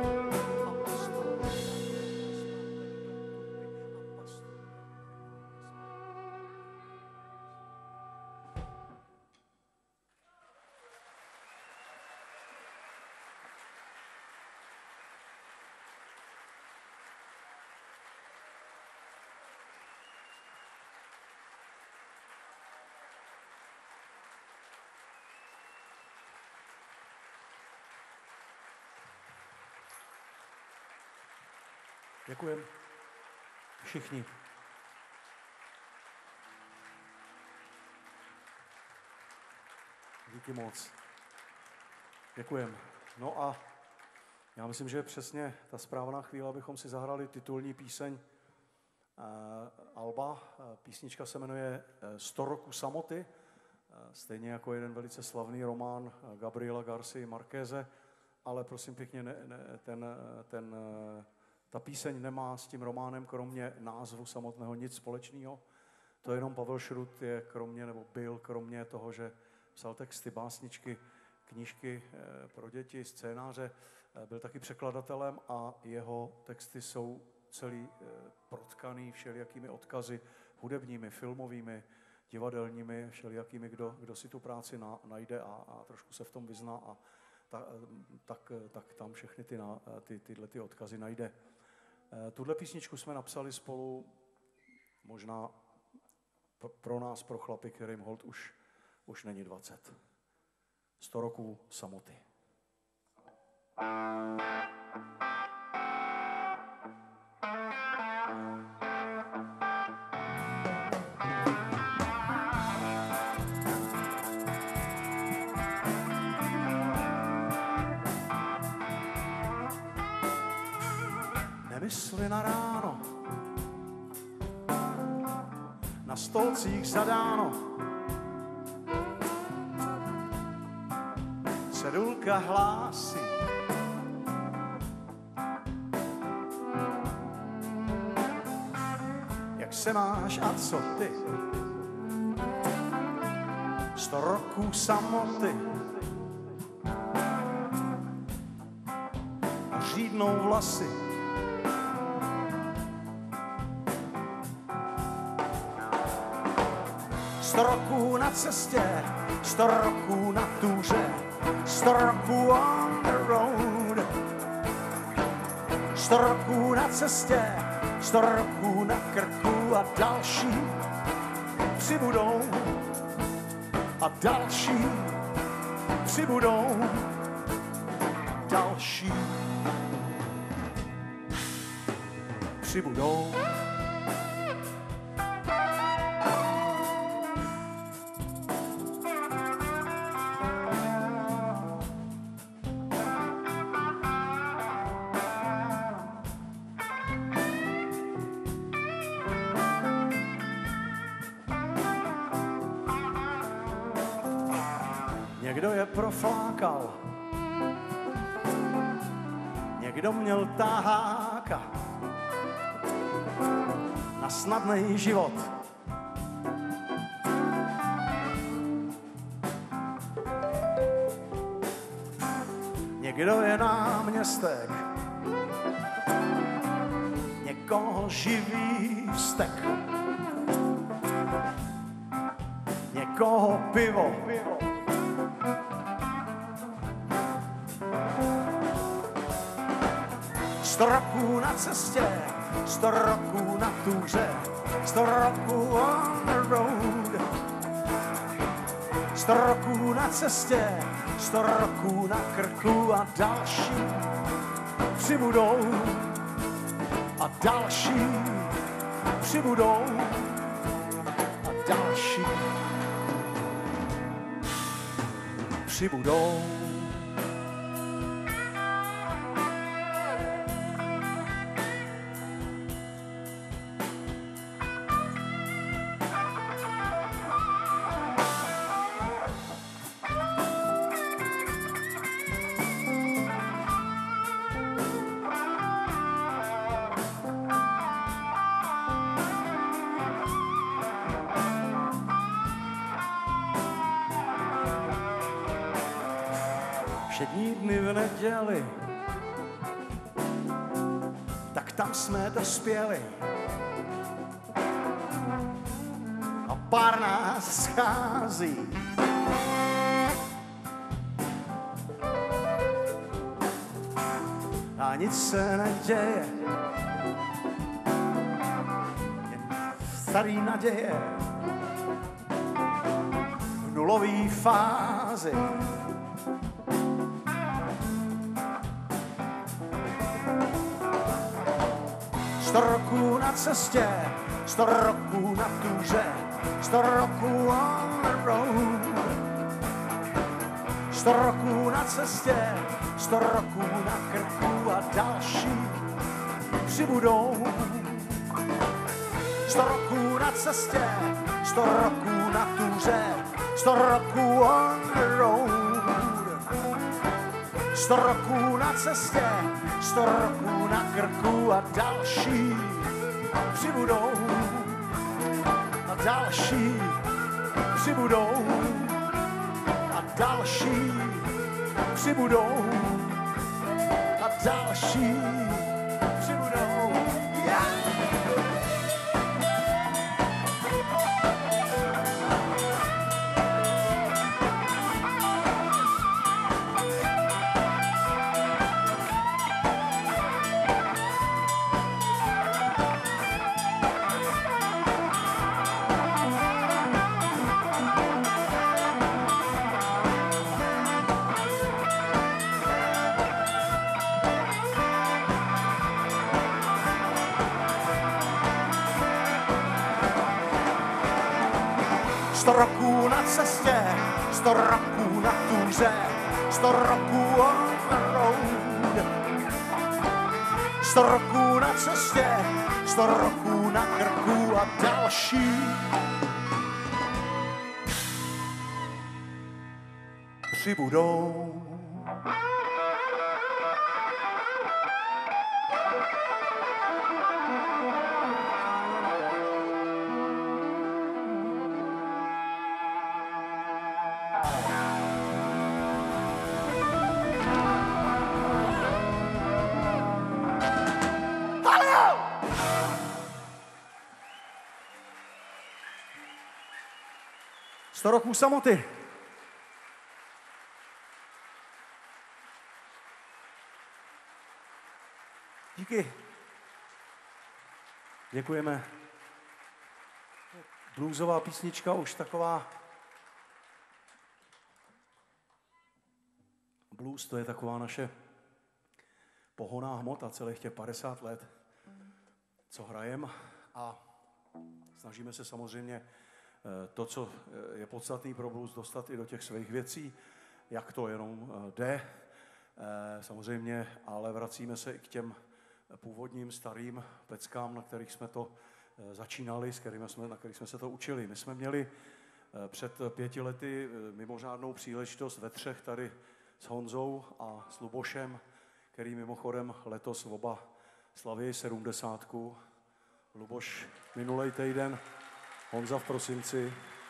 Děkujem. Všichni. Díky moc. Děkujem. No a já myslím, že je přesně ta správná chvíle, abychom si zahrali titulní píseň uh, alba. Uh, písnička se jmenuje Sto roků samoty, uh, stejně jako jeden velice slavný román uh, Gabriela García Márqueze, ale prosím pěkně, ne, ne, ten, ten uh, ta píseň nemá s tím románem kromě názvu samotného nic společného. To je jenom Pavel Šrut je kromě, nebo byl kromě toho, že psal texty, básničky, knížky pro děti, scénáře, byl taky překladatelem a jeho texty jsou celý protkaný všelijakými odkazy hudebními, filmovými, divadelními, všelijakými, kdo, kdo si tu práci na, najde a, a trošku se v tom vyzná a ta, tak, tak tam všechny ty, ty, tyhle ty odkazy najde. Tuhle písničku jsme napsali spolu možná pro nás, pro chlapy, kterým holt už, už není dvacet. Sto roků samoty. mysli na ráno, na stolcích zadáno, cedulka hlásí. Jak se máš a co ty? Sto roků samoty a řídnou vlasy. Sto roků na cestě, sto roků na túře, sto roků on the road. Sto roků na cestě, sto roků na krku a další přibudou. A další přibudou. Další přibudou. Někdo je proflákal, někdo měl taháka na snadný život. Někdo je náměstek, někoho živí vztek, někoho pivo. Sto roků na cestě, sto roků na túře, sto roků on the road. Sto roků na cestě, sto roků na krku a další přibudou. A další přibudou. A další přibudou. Všední dny v neděli, tak tam jsme dospěli. A pár nás schází. A nic se neděje, jen starý naděje v nulový fázi. Sto roků na cestě, sto roků na túře, sto roků on the road. Sto roků na cestě, sto roků na krku a další přibudou. Sto roků na cestě, sto roků na túře, sto roků on the road. Sto roků na cestě, sto roků na krku a další přibudou. A další přibudou. A další přibudou. A další přibudou. Yeah! Sto roků na cestě, sto roků na túře, sto roků on the road. sto roků na cestě, sto roků na krku a další. Přibudou. Sto roků samoty. Díky. Děkujeme. Bluesová písnička už taková. Blues to je taková naše pohonná hmota celých těch padesát let, co hrajem, a snažíme se samozřejmě to, co je podstatný pro blues, dostat i do těch svých věcí, jak to jenom jde. Samozřejmě, ale vracíme se i k těm původním starým peckám, na kterých jsme to začínali, s kterými jsme, na kterých jsme se to učili. My jsme měli před pěti lety mimořádnou příležitost ve třech tady s Honzou a s Lubošem, který mimochodem letos oba slaví sedmdesátku. Luboš minulej týden, Honza v prosinci.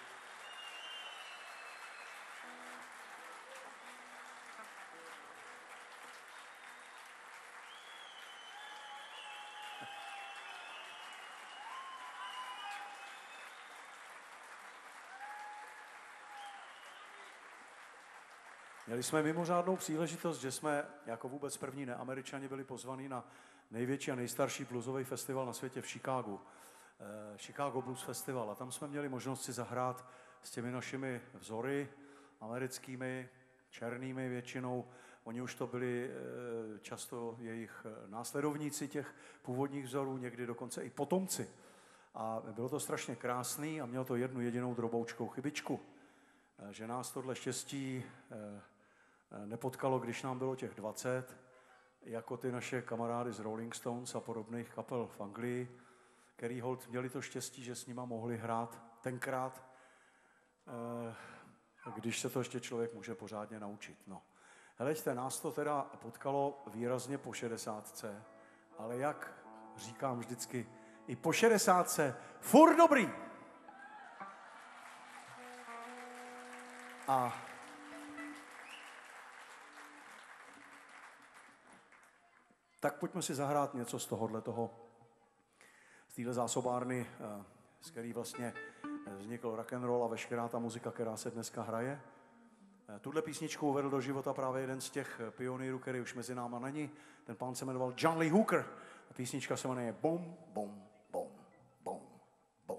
Měli jsme mimořádnou příležitost, že jsme jako vůbec první neameričani byli pozvaní na největší a nejstarší bluesový festival na světě v Chicagu. Eh, Chicago Blues Festival. A tam jsme měli možnost si zahrát s těmi našimi vzory, americkými, černými většinou. Oni už to byli eh, často jejich následovníci těch původních vzorů, někdy dokonce i potomci. A bylo to strašně krásný a mělo to jednu jedinou droboučkou chybičku. Eh, že nás tohle štěstí eh, nepotkalo, když nám bylo těch dvacet, jako ty naše kamarády z Rolling Stones a podobných kapel v Anglii, který holt měli to štěstí, že s nima mohli hrát tenkrát, když se to ještě člověk může pořádně naučit. No. Heleďte, nás to teda potkalo výrazně po šedesátce, ale jak říkám vždycky, i po šedesátce furt dobrý. A tak pojďme si zahrát něco z tohohle toho, z téhle zásobárny, z který vlastně vznikl rock and roll a veškerá ta muzika, která se dneska hraje. Tuhle písničku uvedl do života právě jeden z těch pionýrů, který už mezi náma není. Ten pán se jmenoval John Lee Hooker a písnička se jmenuje Boom, Boom, Boom, Boom, Boom.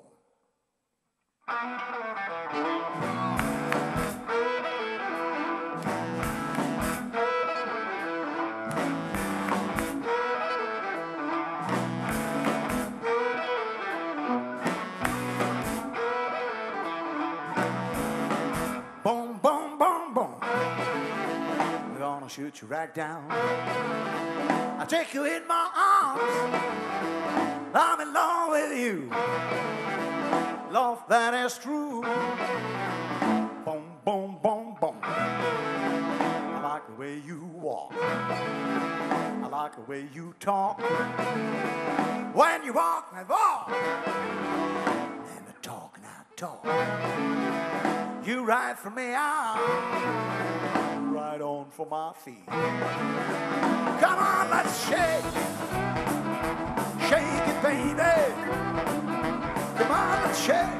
Shoot you right down. I take you in my arms. I'm in love with you. Love that is true. Boom, boom, boom, boom. I like the way you walk. I like the way you talk. When you walk, I walk. And I talk, and I talk. You ride for me out. Right on for my feet. Come on, let's shake. Shake it, baby. Come on, let's shake.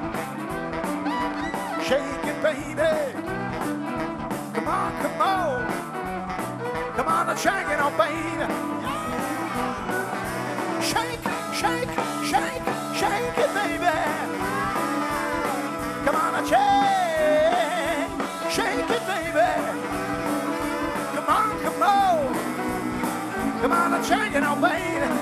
Shake it, baby. Come on, come on. Come on, let's shake it, oh, baby. Shake, shake, shake, shake it, baby. Come on, let's shake. Shake it, baby. Come on, come on. Come on, let's shake it, oh, baby.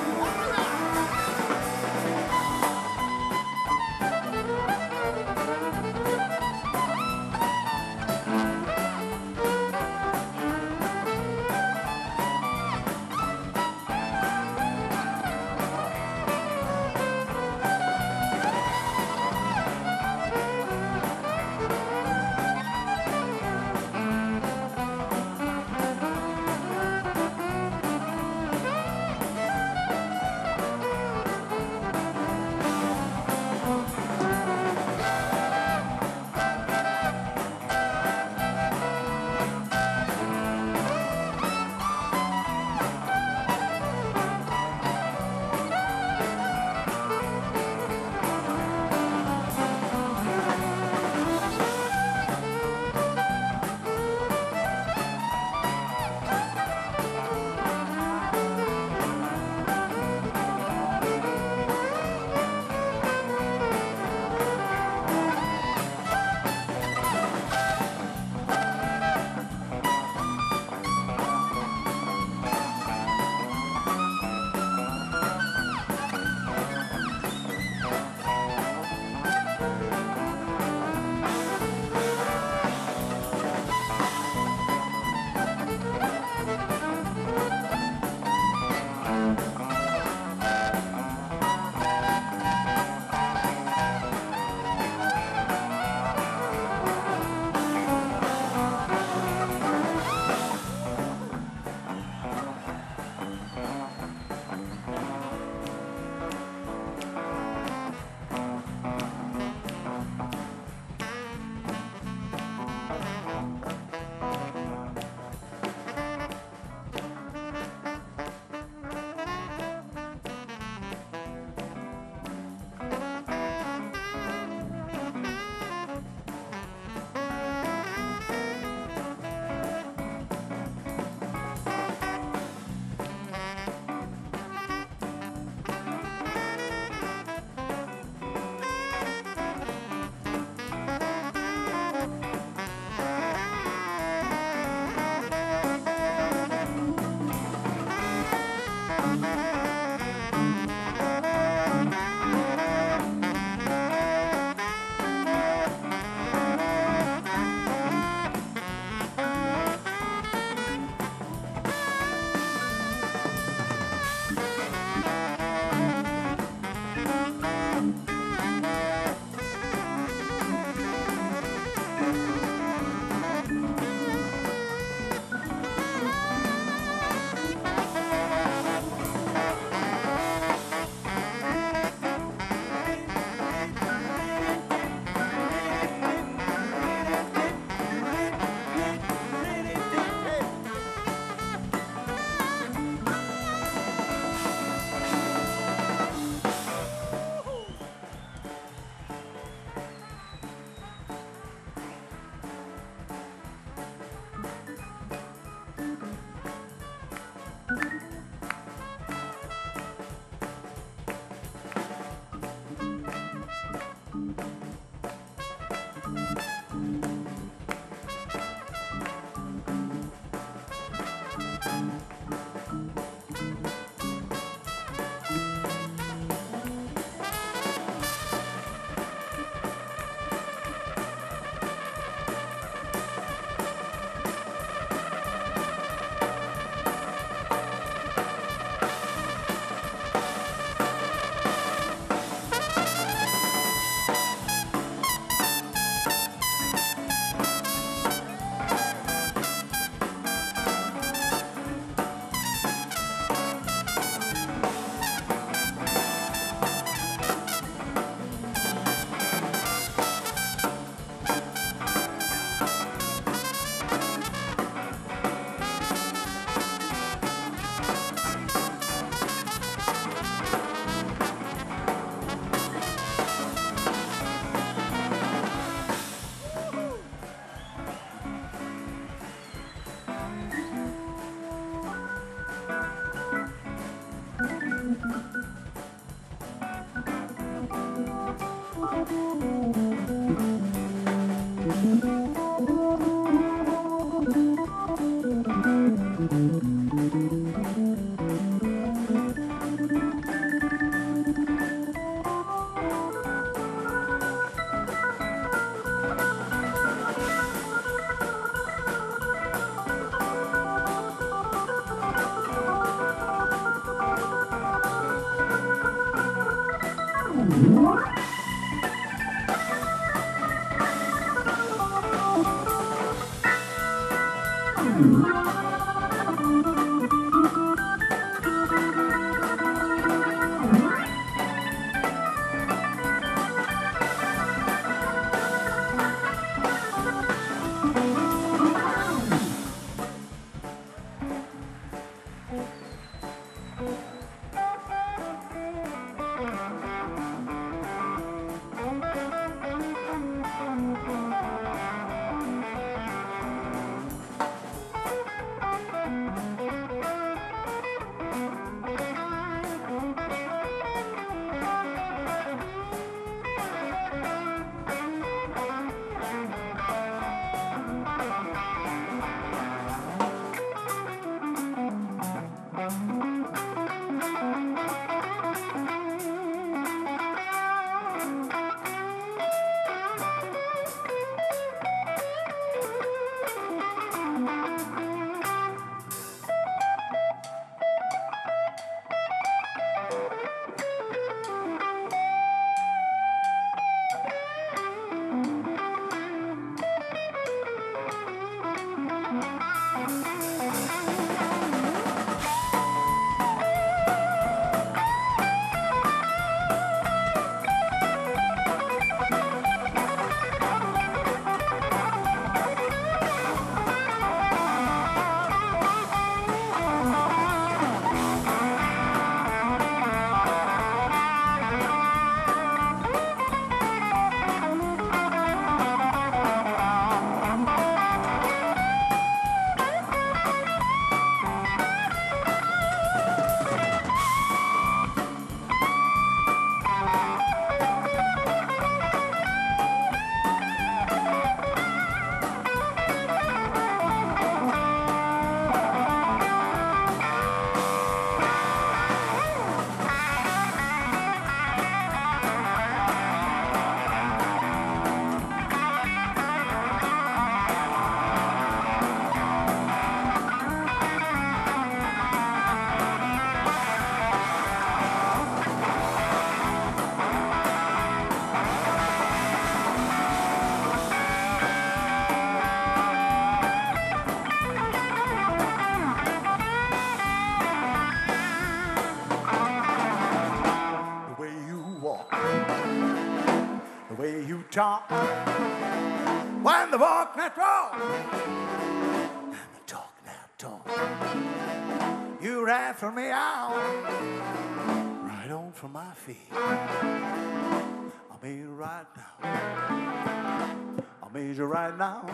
talk. When the walk that walk. Now talk, now talk. You ran for me out. Right on from my feet. I'll be right now. I'll meet you right now.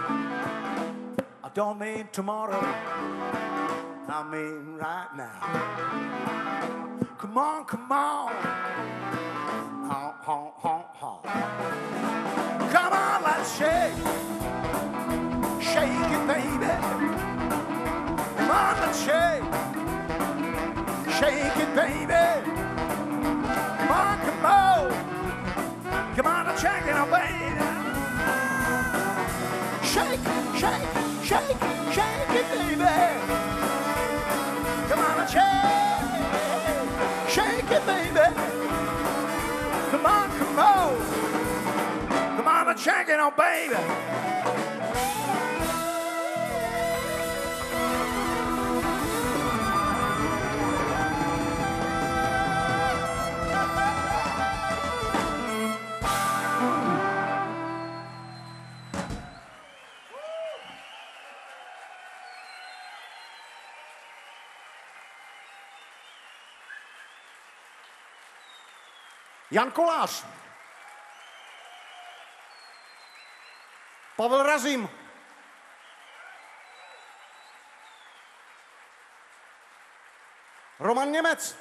I don't mean tomorrow. I mean right now. Come on, come on. Honk, honk, honk, honk. Come on, let's shake. Shake it, baby. Come on, let's shake. Shake it, baby. Come on, come on. Come on, let's shake it, baby. Shake, shake, shake, shake it, baby. Come on and shake, shake it, baby. Come on, come on. Come on and shake it, oh, baby. Jan Kolář, Pavel Razím, Roman Němec,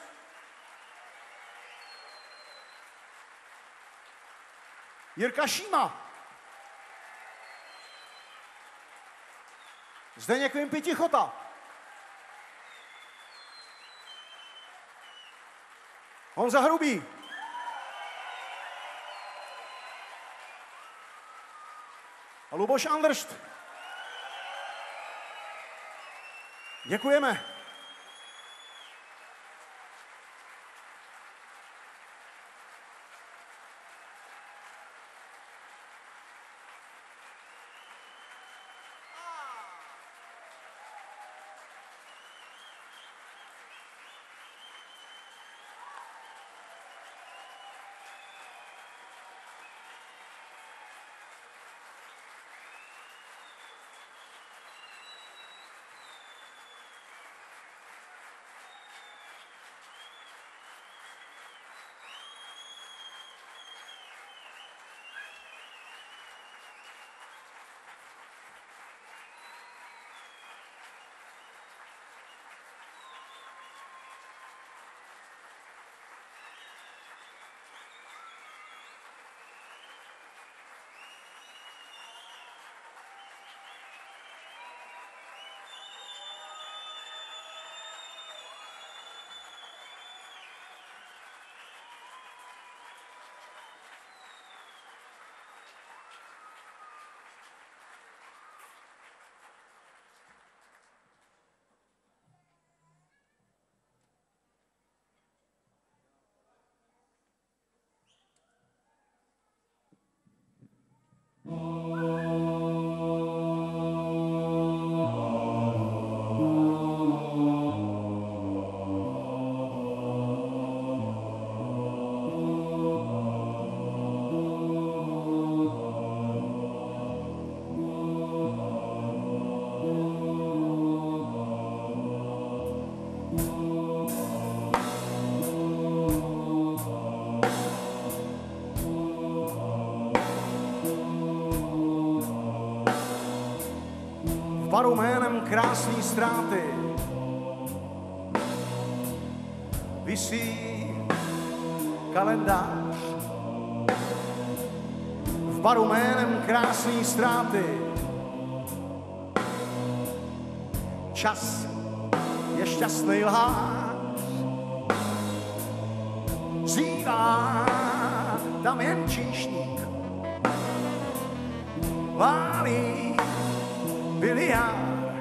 Jirka Šíma, Zdeněk Vimpy Tichota, Honza Hrubý, a Luboš Andršt. Děkujeme. Baru jménem krásný ztráty visí kalendář. V baru jménem krásný ztráty čas je šťastný lhář. Zývá tam jen číšník, válí biliár.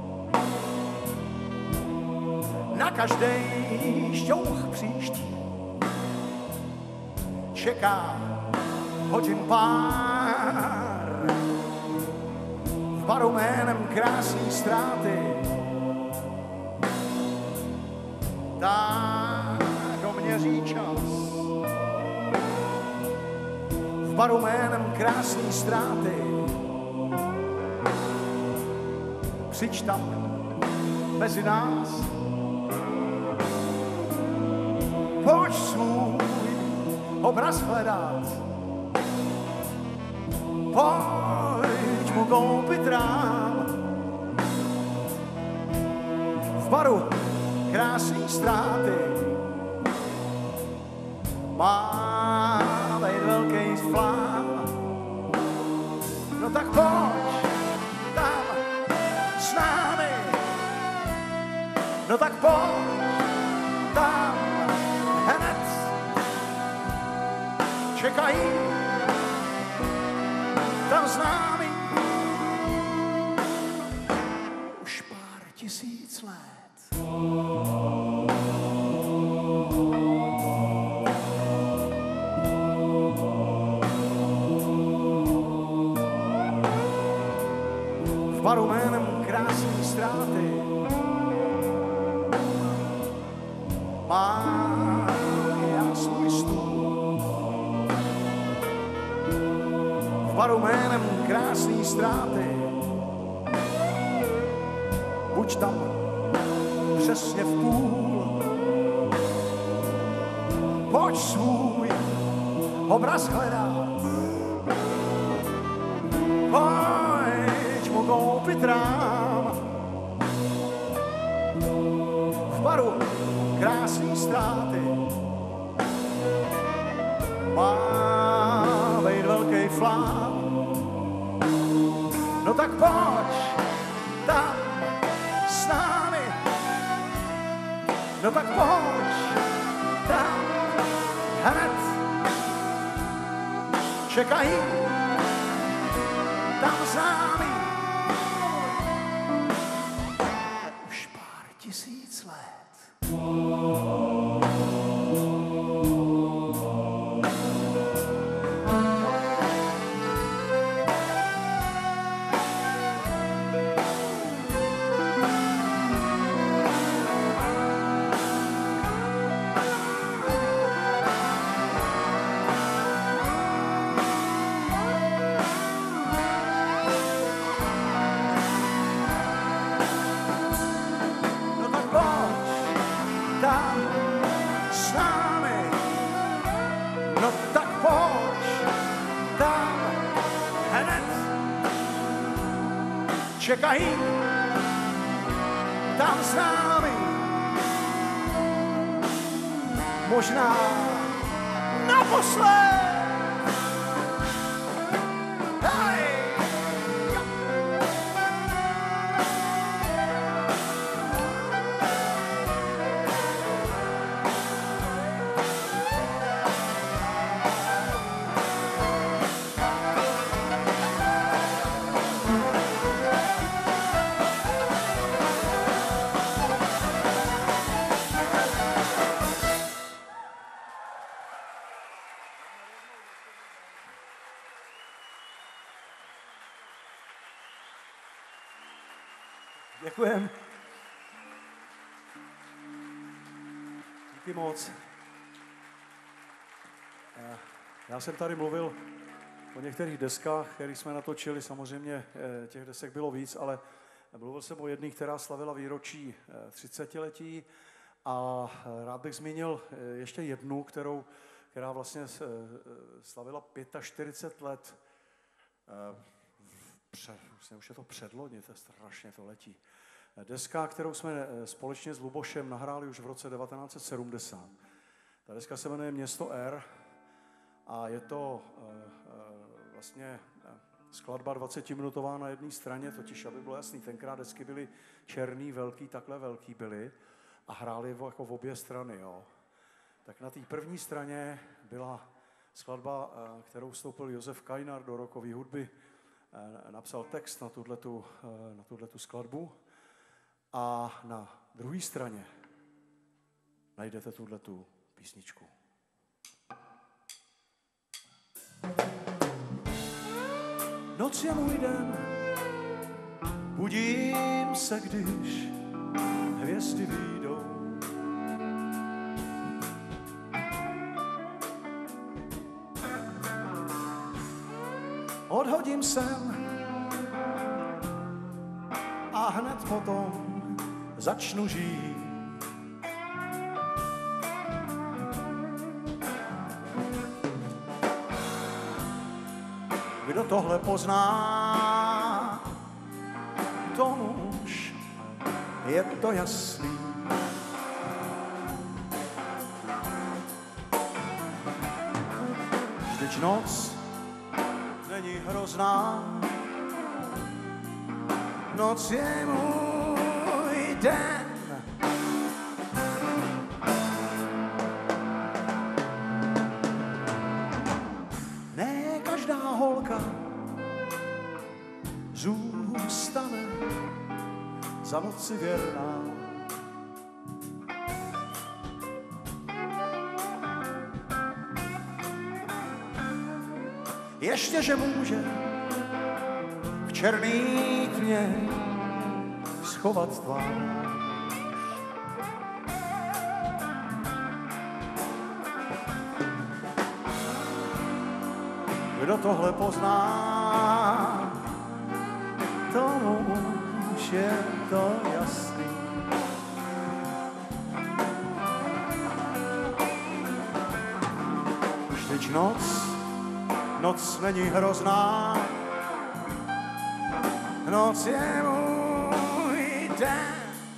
Na každej šťouch příští čeká hodin pár. V baru jménem krásný ztráty tak ho měří čas. V baru jménem krásný ztráty. Přijď tam mezi nás, pojď svůj obraz hledat, pojď mu koupit rám. V baru krásný ztráty má být velký flám. No tak pojď tam s námi, no tak pojď tam hned. Čekají tam s námi už pár tisíc let. V baru jménem krásný ztráty má já svůj stůl. V baru jménem krásný ztráty buď tam přesně v půl. Pojď svůj obraz hledat, pojď mu koupit rám. V baru krásný ztráty má být velký flám. No tak pojď tam s námi, no tak pojď tam hned. Čekají tam s námi už pár tisíc let. Čekají tam s námi, možná naposled. Hej! Děkujem. Díky moc. Já jsem tady mluvil o některých deskách, které jsme natočili. Samozřejmě těch desek bylo víc, ale mluvil jsem o jedné, která slavila výročí třicetiletí. A rád bych zmínil ještě jednu, kterou, která vlastně slavila čtyřicet pět let. Před, už je to předloni, to je strašně, to letí. Deska, kterou jsme společně s Lubošem nahráli už v roce devatenáct set sedmdesát. Ta deska se jmenuje Město R a je to vlastně skladba dvacetiminutová na jedné straně, totiž, aby bylo jasný, tenkrát desky byly černý, velký, takhle velký byly a hráli jako v obě strany. Jo. Tak na té první straně byla skladba, kterou vstoupil Josef Kajnar do rockové hudby, napsal text na tuhletu, na tuhletu skladbu a na druhé straně najdete tuhletu písničku. Noc je můj den, budím se, když hvězdy vyjdou. odhodím sem a hned potom začnu žít. Kdo tohle pozná, tomu už je to jasný. Vždyť noc není hrozná, noc je můj den. Ne každá holka zůstane za noci věrná. Ještě, že může v černý tmě schovat tvář. Kdo tohle pozná, tomu už je to jasný. Vždyť noc, noc není hrozná, noc je můj den.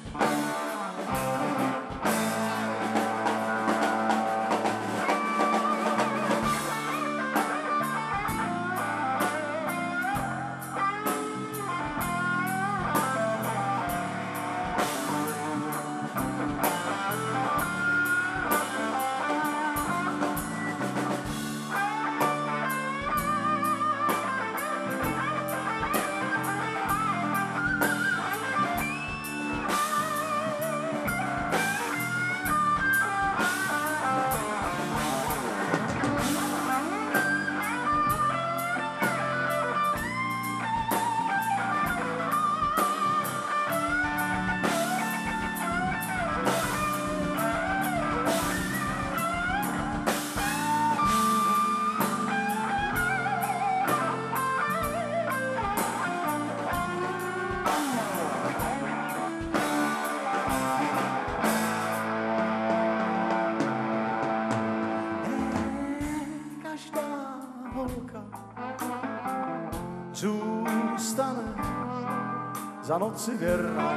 Zůstane za noci věrná.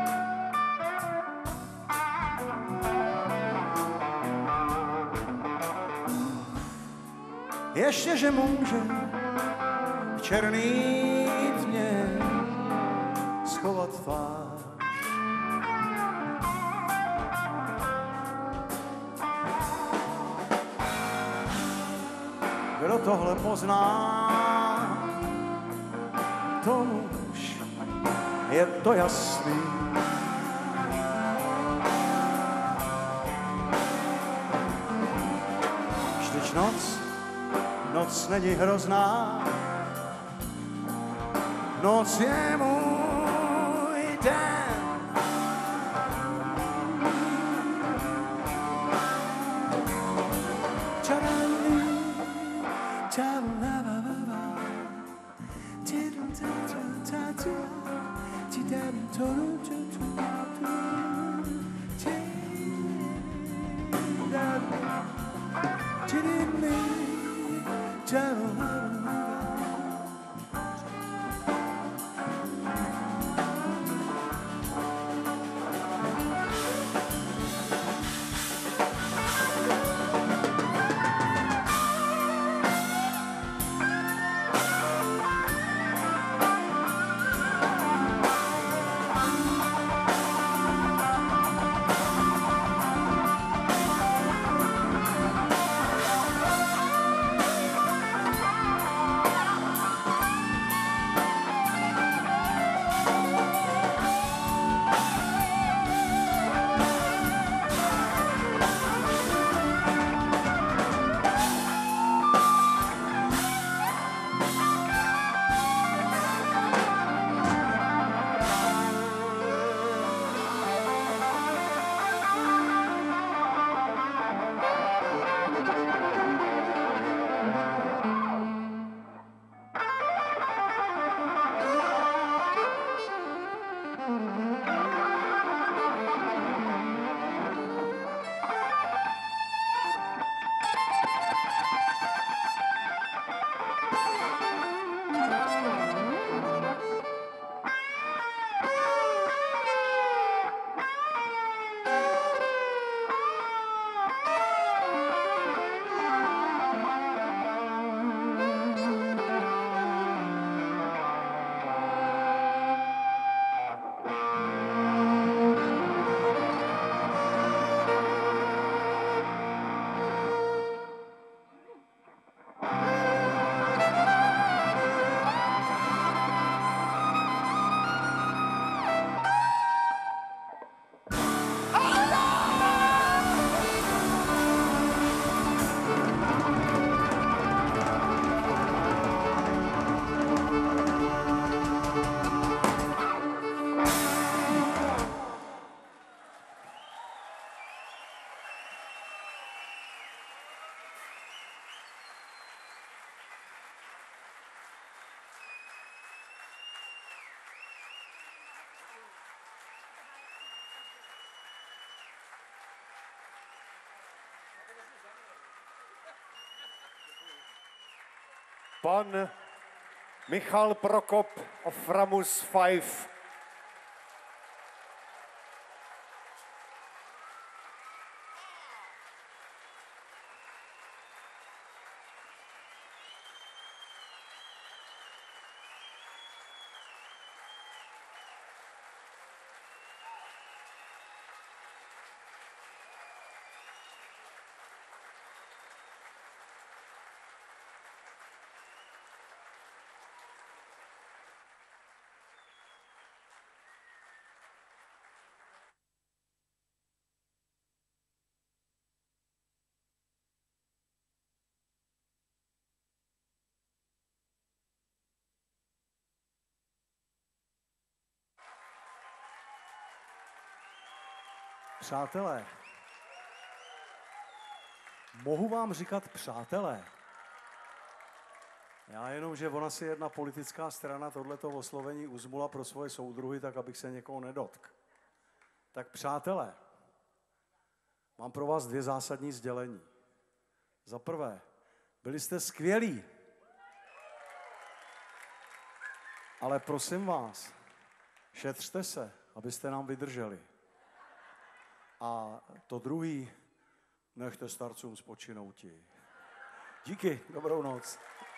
Ještě, že může v černý tmě schovat tvář. Kdo tohle pozná, tomu už je to jasný. Vždyť noc, noc není hrozná, noc je můj den. pan Michal Prokop of Ramus Five. Přátelé, mohu vám říkat přátelé. Já jenom, že ona si jedna politická strana tohleto oslovení uzmula pro svoje soudruhy, tak abych se někoho nedotkl. Tak přátelé, mám pro vás dvě zásadní sdělení. Za prvé, byli jste skvělí, ale prosím vás, šetřte se, abyste nám vydrželi. A to druhý, nechte starcům spočinouti. Díky, dobrou noc.